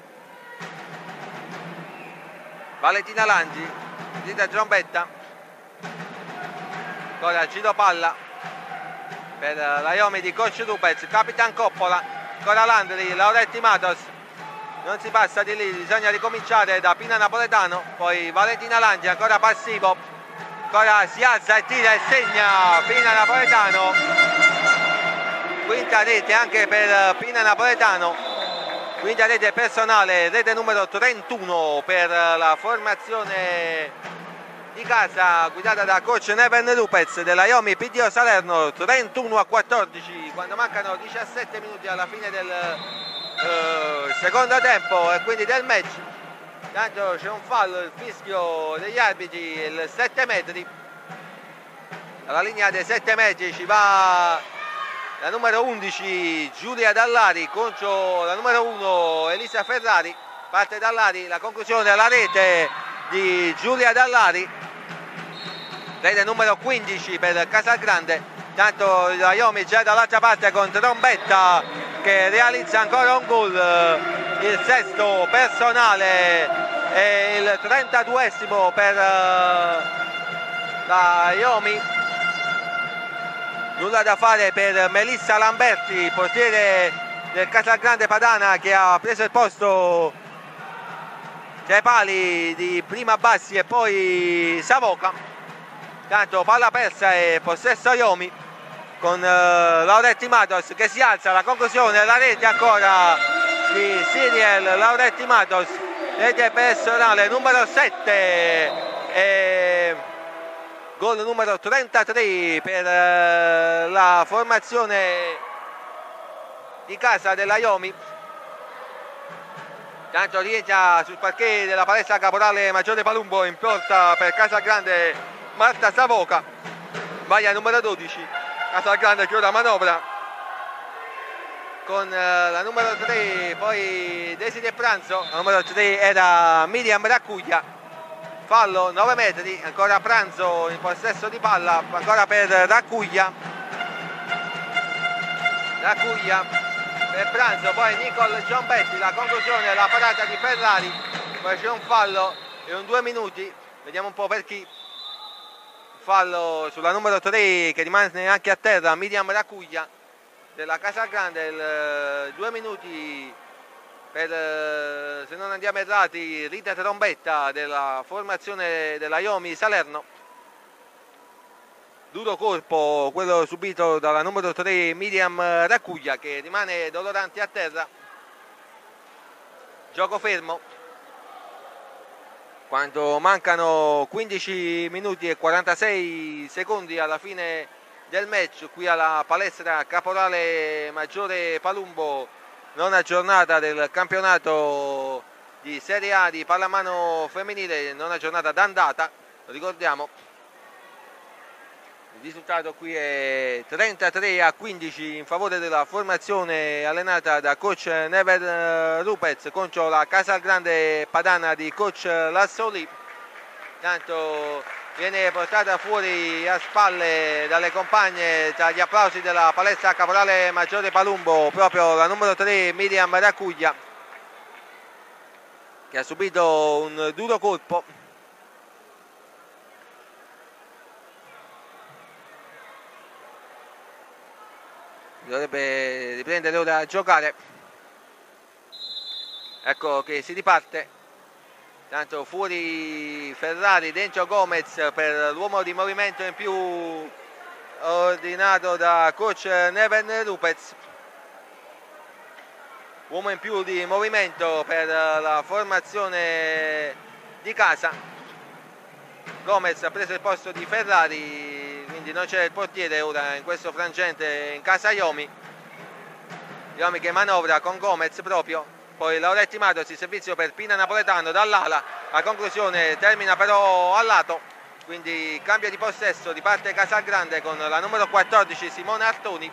Valentina Landri, Rita Trombetta. Ancora giro palla per l'Aiomi di coach Rupez, Capitan Coppola, ancora Landri, Lauretti Matos, non si passa di lì, bisogna ricominciare da Pina Napoletano, poi Valentina Landri, ancora passivo, ancora si alza e tira e segna Pina Napoletano, quinta rete anche per Pina Napoletano, quinta rete personale, rete numero 31 per la formazione di casa guidata da coach Neven Rupez dell'Aiomi PDO Salerno. 31-14 quando mancano 17 minuti alla fine del secondo tempo e quindi del match. Tanto c'è un fallo, il fischio degli arbitri, il 7 metri, alla linea dei 7 metri ci va la numero 11 Giulia Dall'Ari contro la numero 1 Elisa Ferrari. Parte Dall'Ari, la conclusione alla rete di Giulia Dall'Ari, rete numero 15 per Casalgrande. Tanto l'Aiomi già dall'altra parte con Trombetta che realizza ancora un gol, il sesto personale e il 32esimo per l'Aiomi. Nulla da fare per Melissa Lamberti, portiere del Casalgrande Padana, che ha preso il posto tra i pali di prima Bassi e poi Savoca. Tanto palla persa e possesso Aiomi con Lauretti Matos che si alza, la conclusione, la rete ancora di Siriel Lauretti Matos, rete personale numero 7 e gol numero 33 per la formazione di casa della Iomi. Tanto rientra sul parquet della palestra Caporale Maggiore Palumbo in porta per Casalgrande Marta Savoca, maglia numero 12. Casalgrande che ora manovra con la numero 3, poi Desiree Pranzo, la numero 3 era Miriam Raccuglia, fallo 9 metri, ancora Pranzo in possesso di palla, ancora per Raccuglia per Pranzo, poi Nicole Giombetti, la conclusione, la parata di Ferrari, poi c'è un fallo e un 2 minuti, vediamo un po' per chi. Fallo sulla numero 3 che rimane anche a terra, Miriam Raccuglia della Casalgrande, 2 minuti per, se non andiamo errati, Rita Trombetta della formazione della Iomi Salerno. Duro colpo quello subito dalla numero 3 Miriam Raccuglia, che rimane dolorante a terra. Gioco fermo quando mancano 15 minuti e 46 secondi alla fine del match qui alla palestra Caporale Maggiore Palumbo, nona giornata del campionato di Serie A di pallamano femminile, nona giornata d'andata, lo ricordiamo. Il risultato qui è 33-15 in favore della formazione allenata da coach Never Rupez contro la Casalgrande Padana di coach Lassoli. Tanto viene portata fuori a spalle dalle compagne tra gli applausi della palestra Caporale Maggiore Palumbo proprio la numero 3 Miriam Raccuglia, che ha subito un duro colpo. Dovrebbe riprendere ora a giocare. Ecco che si riparte. Tanto fuori Ferrari, dentro Gomez per l'uomo di movimento in più ordinato da coach Neven Rupez. Uomo in più di movimento per la formazione di casa. Gomez ha preso il posto di Ferrari, quindi non c'è il portiere ora in questo frangente in casa Iomi. Iomi che manovra con Gomez proprio. Poi Lauretti Matos, il servizio per Pina Napoletano dall'ala, la conclusione termina però al lato, quindi cambio di possesso di parte Casalgrande con la numero 14 Simona Artoni.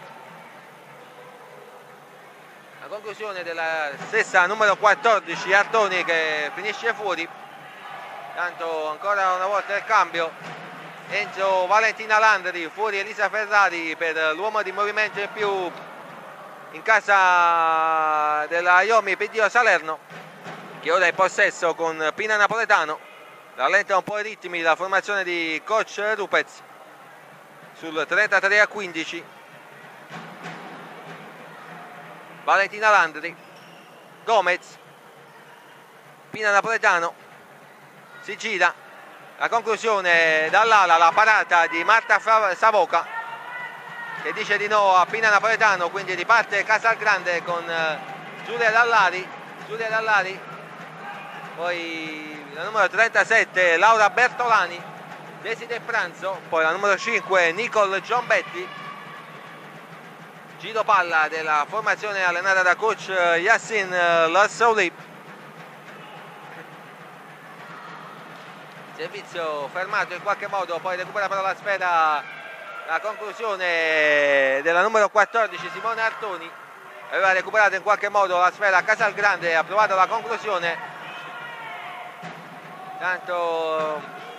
La conclusione della stessa numero 14 Artoni che finisce fuori. Tanto ancora una volta il cambio, entro Valentina Landri, fuori Elisa Ferrari per l'uomo di movimento in più in casa della Iomi Pidio Salerno, che ora è in possesso con Pina Napoletano. Rallenta un po' i ritmi la formazione di coach Rupez sul 33-15. Valentina Landri, Gomez, Pina Napoletano, si gira, la conclusione dall'ala, la parata di Marta Savoca che dice di no a Pina Napoletano, quindi riparte Casalgrande con Giulia Dallari, poi la numero 37 Laura Bertolani, Desiree Pranzo, poi la numero 5 Nicole Giombetti. Giro palla della formazione allenata da coach Yassin Lassouli. Servizio fermato in qualche modo, poi recupera però la sfera la conclusione della numero 14 Simone Artoni. Aveva recuperato in qualche modo la sfera a Casalgrande e ha provato la conclusione. Tanto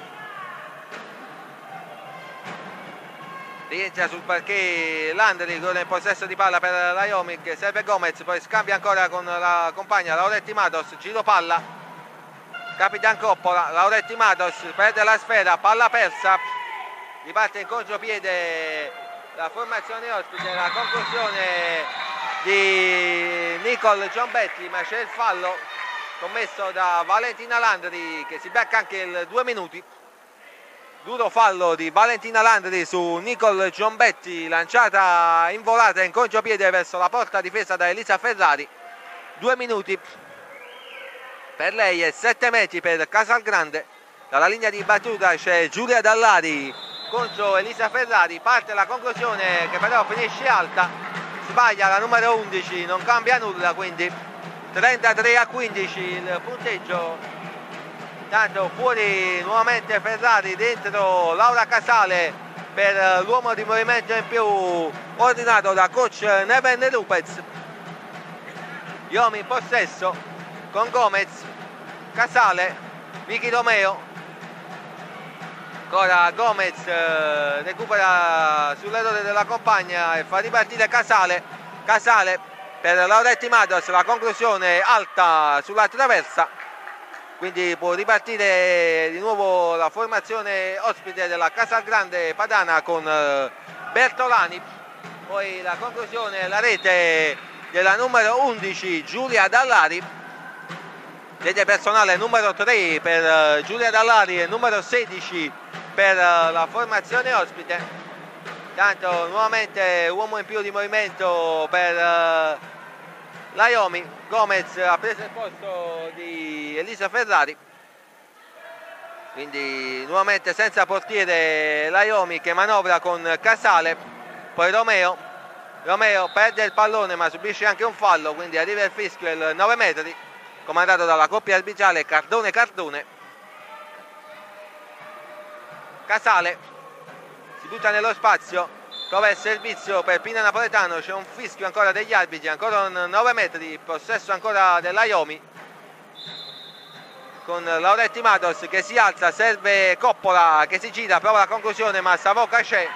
rientra sul parquet Landri con il possesso di palla per la Iomi, che serve Gomez, poi scambia ancora con la compagna Lauretti Matos, giro palla, Capitan Coppola, Lauretti Matos perde la sfera, palla persa, riparte in contropiede la formazione ospite, la conclusione di Nicole Giombetti, ma c'è il fallo commesso da Valentina Landri che si becca anche il 2 minuti. Duro fallo di Valentina Landri su Nicole Giombetti, lanciata in volata in contropiede verso la porta difesa da Elisa Ferrari. 2 minuti per lei e 7 metri per Casalgrande. Dalla linea di battuta c'è Giulia Dallari contro Elisa Ferrari, parte la conclusione che però finisce alta, sbaglia la numero 11, non cambia nulla, quindi 33-15 il punteggio. Tanto fuori nuovamente Ferrari, dentro Laura Casale per l'uomo di movimento in più ordinato da coach Neven Lupez. Gli uomini in possesso con Gomez, Casale, Vicky Romeo. Ancora Gomez recupera sull'errore della compagna e fa ripartire Casale. Casale per Lauretti Matos, la conclusione alta sulla traversa, quindi può ripartire di nuovo la formazione ospite della Casalgrande Padana con Bertolani. Poi la conclusione, la rete della numero 11 Giulia Dallari, rete personale numero 3 per Giulia Dallari e numero 16 per la formazione ospite. Tanto nuovamente uomo in più di movimento per Laiomi. Gomez ha preso il posto di Elisa Ferrari, quindi nuovamente senza portiere Laiomi che manovra con Casale. Poi Romeo perde il pallone ma subisce anche un fallo, quindi arriva il fischio il 9 metri comandato dalla coppia arbitrale Cardone. Casale si butta nello spazio, trova il servizio per Pina Napoletano, c'è un fischio ancora degli arbitri, ancora un 9 metri, possesso ancora dell'Aiomi con Lauretti Matos che si alza, serve Coppola che si gira, prova la conclusione ma Savoca c'è,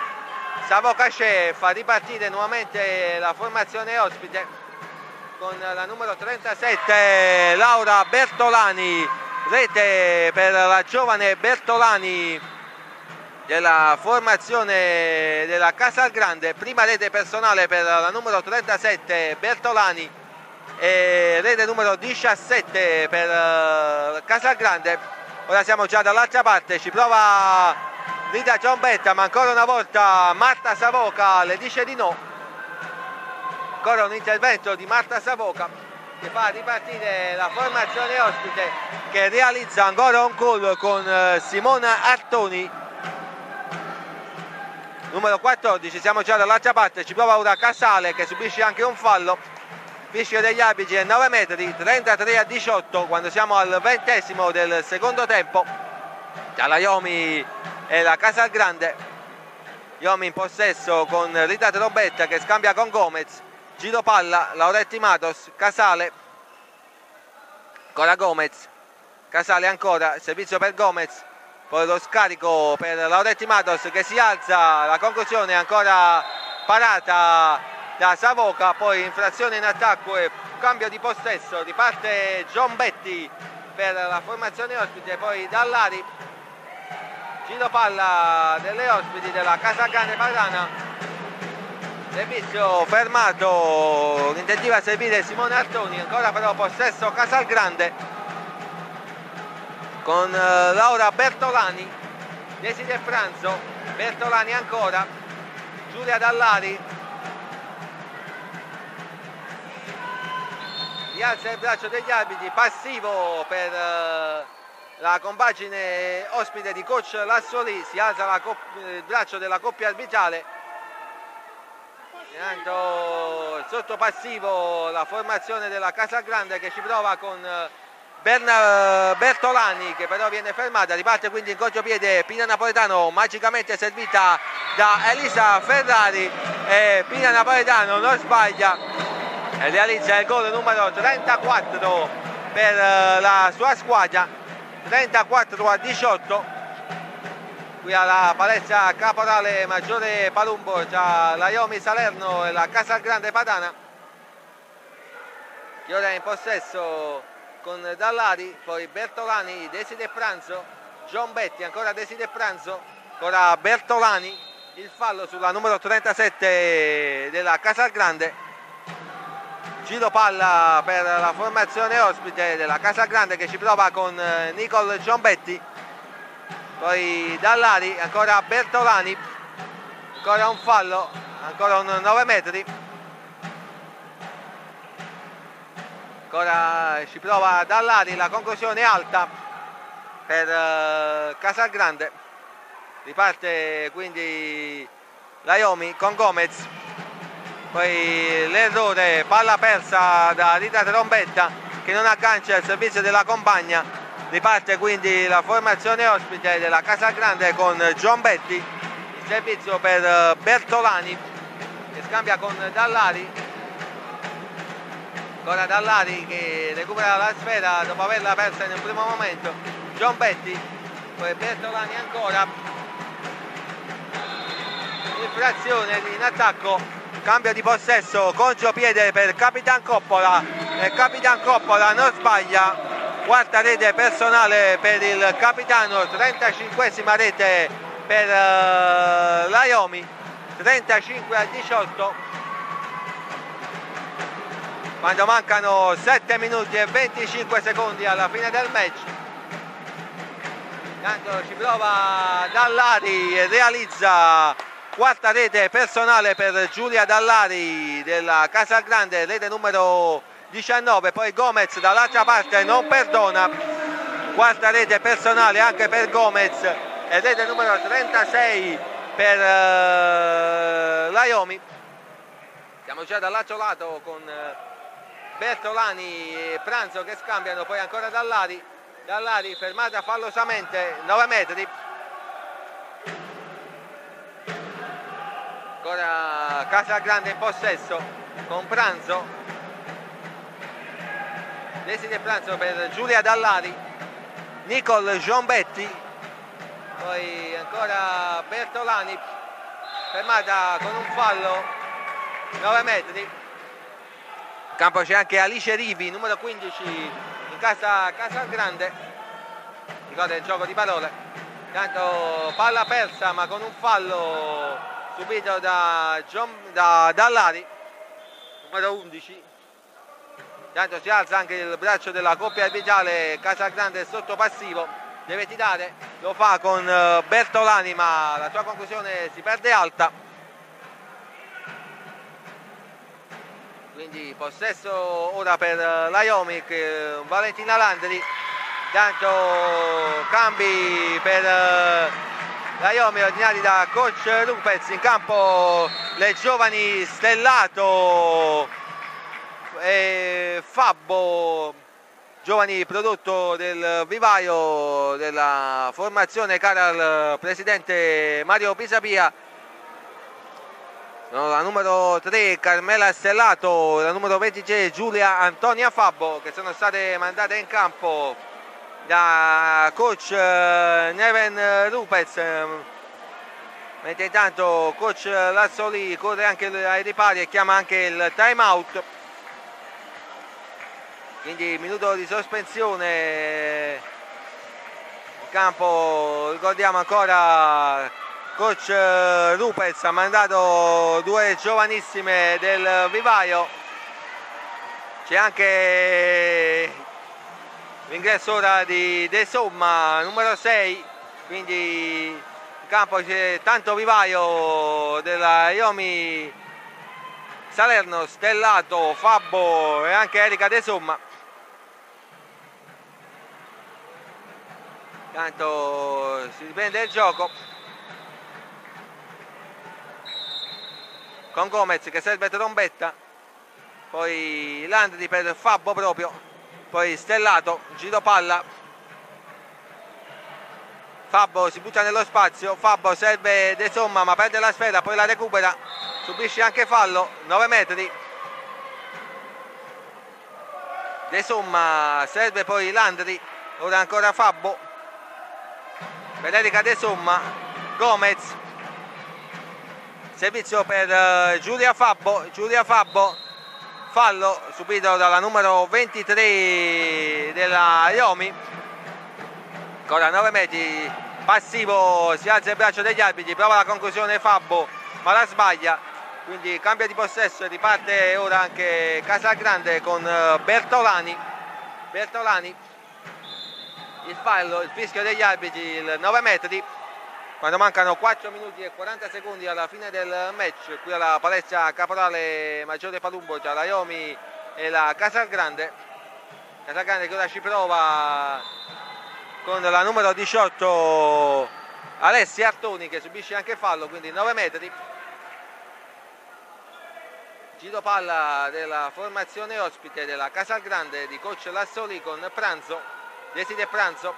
fa ripartire nuovamente la formazione ospite con la numero 37 Laura Bertolani, rete per la giovane Bertolani della formazione della Casalgrande, prima rete personale per la numero 37 Bertolani e rete numero 17 per Casalgrande. Ora siamo già dall'altra parte, ci prova Rita Giombetta ma ancora una volta Marta Savoca le dice di no. Ancora un intervento di Marta Savoca che fa ripartire la formazione ospite, che realizza ancora un gol con Simona Artoni, numero 14. Siamo già dall'altra parte, ci prova ora Casale che subisce anche un fallo, fischio degli arbitri è 9 metri, 33-18 quando siamo al 20° del secondo tempo tra la Iomi e la Casalgrande. Iomi in possesso con Rita Trobetta che scambia con Gomez, giro palla, Lauretti Matos, Casale, ancora Gomez, Casale ancora, servizio per Gomez, poi lo scarico per Lauretti Matos che si alza, la conclusione ancora parata da Savoca, poi infrazione in attacco e cambio di possesso, riparte Giombetti per la formazione ospite, poi Dallari, giro palla delle ospiti della Casalgrande Padana, servizio fermato, intentiva servire Simone Artoni, ancora però possesso Casalgrande con Laura Bertolani, Deside Franzo, Bertolani ancora, Giulia Dallari, rialza il braccio degli arbitri, passivo per la compagine ospite di coach Lassoli, si alza il braccio della coppia arbitrale, intanto sotto passivo la formazione della Casalgrande che ci prova con Bertolani che però viene fermata, riparte quindi in contropiede Pina Napoletano, magicamente servita da Elisa Ferrari e Pina Napoletano non sbaglia e realizza il gol numero 34 per la sua squadra, 34-18 qui alla palestra Caporale Maggiore Palumbo tra la Iomi Salerno e la Casalgrande Padana, che ora è in possesso con Dallari, poi Bertolani, Deside Franzo, Giombetti, ancora Deside Franzo, ancora Bertolani, il fallo sulla numero 37 della Casalgrande, giro palla per la formazione ospite della Casalgrande che ci prova con Nicole Giombetti, poi Dallari, ancora Bertolani, ancora un fallo, ancora un 9 metri. Ancora ci prova Dallari, la conclusione alta per Casalgrande. Riparte quindi Laiomi con Gomez. Poi l'errore, palla persa da Rita Trombetta che non aggancia il servizio della compagna. Riparte quindi la formazione ospite della Casalgrande con Giombetti, il servizio per Bertolani che scambia con Dallari. Ancora Dallari che recupera la sfera dopo averla persa in un primo momento. Giombetti, poi Bertolani ancora. Infrazione in attacco. Cambio di possesso, contropiede per Capitan Coppola e Capitan Coppola non sbaglia, quarta rete personale per il capitano, 35esima rete per Laiomi, 35-18, quando mancano 7 minuti e 25 secondi alla fine del match. Intanto ci prova Dallari e realizza quarta rete personale per Giulia Dallari della Casalgrande, rete numero 19. Poi Gomez dall'altra parte non perdona, quarta rete personale anche per Gomez e rete numero 36 per Laiomi. Siamo già dall'altro lato con Bertolani e Pranzo che scambiano, poi ancora Dallari fermata fallosamente, 9 metri. Ancora Casalgrande in possesso con Pranzo, Desiree Pranzo per Giulia Dallari, Nicole Giombetti, poi ancora Bertolani fermata con un fallo, 9 metri. In campo c'è anche Alice Rivi, numero 15 in casa Casalgrande, ricorda il gioco di parole. Intanto palla persa ma con un fallo subito da Dallari, numero 11. Intanto si alza anche il braccio della coppia arbitrale, Casalgrande sotto passivo, deve tirare, lo fa con Bertolani ma la sua conclusione si perde alta. Quindi possesso ora per Laiomi, Valentina Landri. Intanto cambi per Laiomi ordinati da coach Rupez. In campo le giovani Stellato e Fabbo, giovani prodotto del vivaio della formazione cara al presidente Mario Pisapia. La numero 3 Carmela Stellato, la numero 23 Giulia Antonia Fabbo, che sono state mandate in campo da coach Neven Rupez, mentre intanto coach Lazzoli corre anche ai ripari e chiama anche il time out. Quindi minuto di sospensione in campo. Ricordiamo ancora coach Rupez ha mandato due giovanissime del vivaio, c'è anche l'ingresso ora di De Somma, numero 6, quindi in campo c'è tanto vivaio della Iomi Salerno, Stellato, Fabbo e anche Erika De Somma. Intanto si riprende il gioco con Gomez che serve Trombetta, poi Landri per Fabbo proprio, poi Stellato, giro palla, Fabbo si butta nello spazio, Fabbo serve De Somma ma perde la sfera, poi la recupera, subisce anche fallo, 9 metri. De Somma serve poi Landri, ora ancora Fabbo per Erika De Somma, Gomez, servizio per Giulia Fabbo, fallo subito dalla numero 23 della Iomi. Ancora 9 metri, passivo, si alza il braccio degli arbitri, prova la conclusione Fabbo ma la sbaglia, quindi cambia di possesso e riparte ora anche Casalgrande con Bertolani, il fallo, il fischio degli arbitri, il 9 metri. Quando mancano 4 minuti e 40 secondi alla fine del match qui alla palestra Caporale Maggiore Palumbo tra la Iomi e la Casalgrande. Casagrande che ora ci prova con la numero 18 Alessia Artoni, che subisce anche fallo, quindi 9 metri. Giro palla della formazione ospite della Casalgrande di coach Lassoli con Pranzo, Deside Pranzo.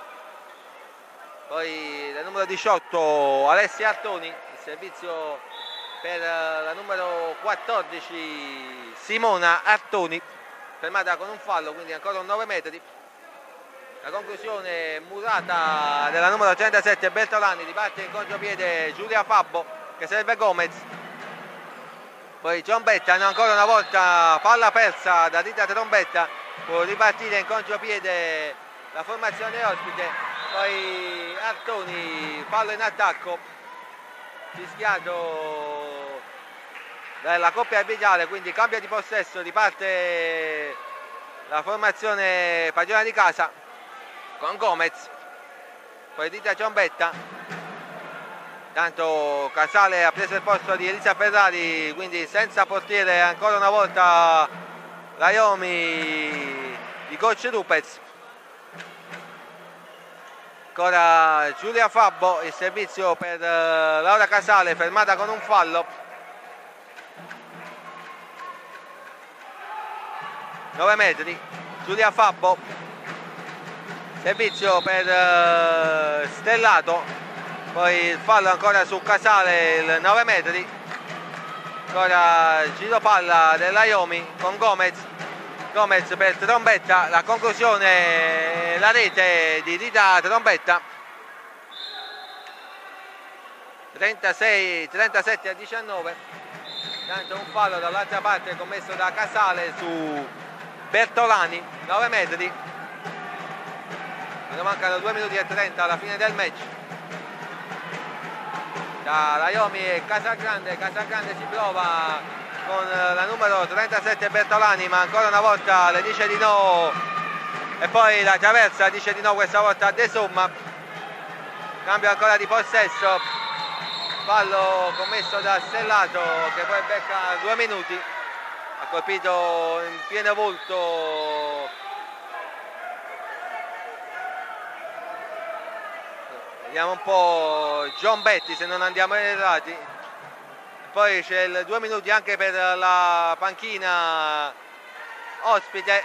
Poi la numero 18 Alessia Artoni, il servizio per la numero 14 Simona Artoni, fermata con un fallo, quindi ancora un 9 metri. La conclusione murata della numero 37 Bertolani, riparte in contropiede Giulia Fabbo che serve Gomez. Poi Trombetta, ancora una volta palla persa da Rita Trombetta, può ripartire in contropiede la formazione ospite. Poi Artoni, fallo in attacco, fischiato dalla coppia arbitrale, quindi cambia di possesso, riparte la formazione padrona di casa con Gomez. Poi Rita Trombetta. Tanto Casale ha preso il posto di Elisa Ferrari, quindi senza portiere ancora una volta la Iomi di coach Rupez. Ancora Giulia Fabbo, il servizio per Laura Casale, fermata con un fallo. 9 metri, Giulia Fabbo, servizio per Stellato. Poi il fallo ancora su Casale, il 9 metri. Ancora giro palla della Iomi con Gomez. Gomez per Trombetta, la conclusione, la rete di Rita Trombetta. 37 a 19. Tanto un fallo dall'altra parte commesso da Casale su Bertolani, 9 metri. Ne mancano 2 minuti e 30 alla fine del match. La Iomi e Casagrande si prova con la numero 37 Bertolani, ma ancora una volta le dice di no, e poi la traversa dice di no questa volta a De Somma. Cambio ancora di possesso, fallo commesso da Stellato che poi becca 2 minuti, ha colpito in pieno volto vediamo un po' John Betty, se non andiamo errati. Poi c'è il 2 minuti anche per la panchina ospite.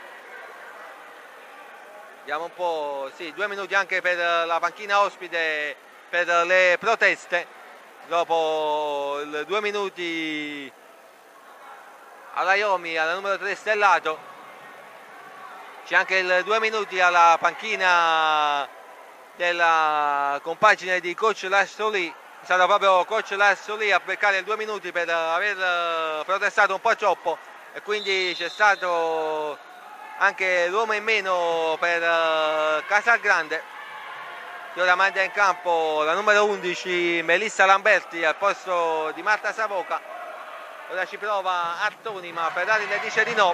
Vediamo un po', sì, 2 minuti anche per la panchina ospite per le proteste. Dopo il 2 minuti alla Iomi, alla numero 3 Stellato. C'è anche il 2 minuti alla panchina della compagine di coach Lassoli. È stato proprio coach Lassoli a beccare il 2 minuti per aver protestato un po' troppo, e quindi c'è stato anche l'uomo in meno per Casalgrande, che ora manda in campo la numero 11 Melissa Lamberti al posto di Marta Savoca. Ora ci prova Artoni, ma Ferrari le dice di no.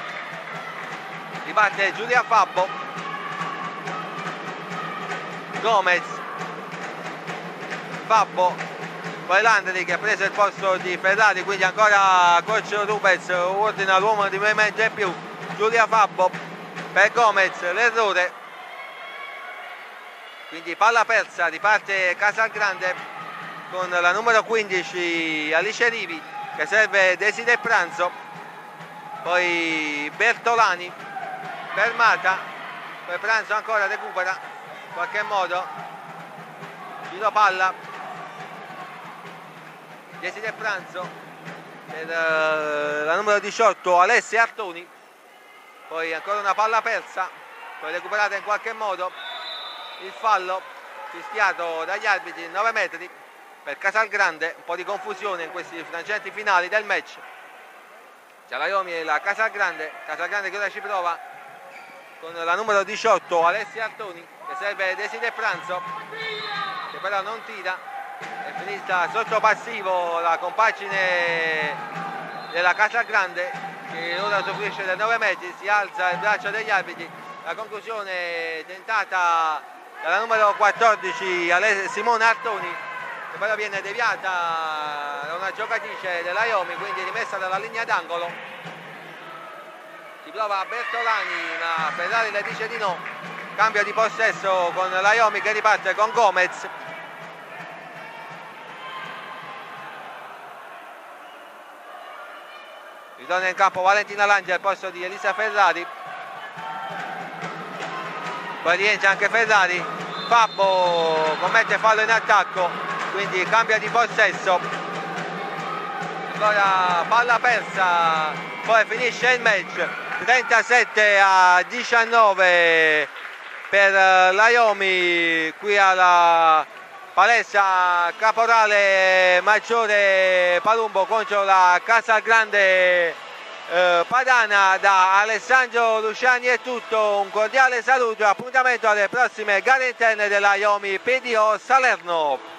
Riparte Giulia Fabbo. Gomez, Fabbo, poi Landri che ha preso il posto di Ferrari, quindi ancora coach Rupez ordina l'uomo di movimento in più. Giulia Fabbo per Gomez, l'errore, quindi palla persa, riparte Casalgrande con la numero 15 Alice Rivi che serve Deside Pranzo. Poi Bertolani, fermata, poi Pranzo ancora recupera in qualche modo, giro palla, Deside Pranzo per la numero 18 Alessia Artoni. Poi ancora una palla persa, poi recuperata in qualche modo. Il fallo fischiato dagli arbitri, 9 metri per Casalgrande. Un po' di confusione in questi frangenti finali del match. C'è la Iomi e la Casalgrande che ora ci prova con la numero 18 Alessia Artoni che serve Deside Pranzo, che però non tira. È finita sotto passivo la compagine della Casalgrande, che ora soffrisce del 9 metri. Si alza il braccio degli arbitri. La conclusione tentata dalla numero 14 Simona Artoni, che però viene deviata da una giocatrice della Iomi, quindi rimessa dalla linea d'angolo. Si prova Bertolani, ma Ferrari le dice di no. Cambio di possesso con l'Aiomi che riparte con Gomez. Ritorna in campo Valentina Langi al posto di Elisa Ferrari. Poi rientra anche Ferrari. Babbo commette fallo in attacco, quindi cambia di possesso. Ancora palla persa, poi finisce il match. 37-19 per l'Aiomi qui alla palestra Caporale Maggiore Palumbo contro la Casalgrande Padana. Da Alessandro Luciani è tutto, un cordiale saluto e appuntamento alle prossime gare interne dell'Aiomi PDO Salerno.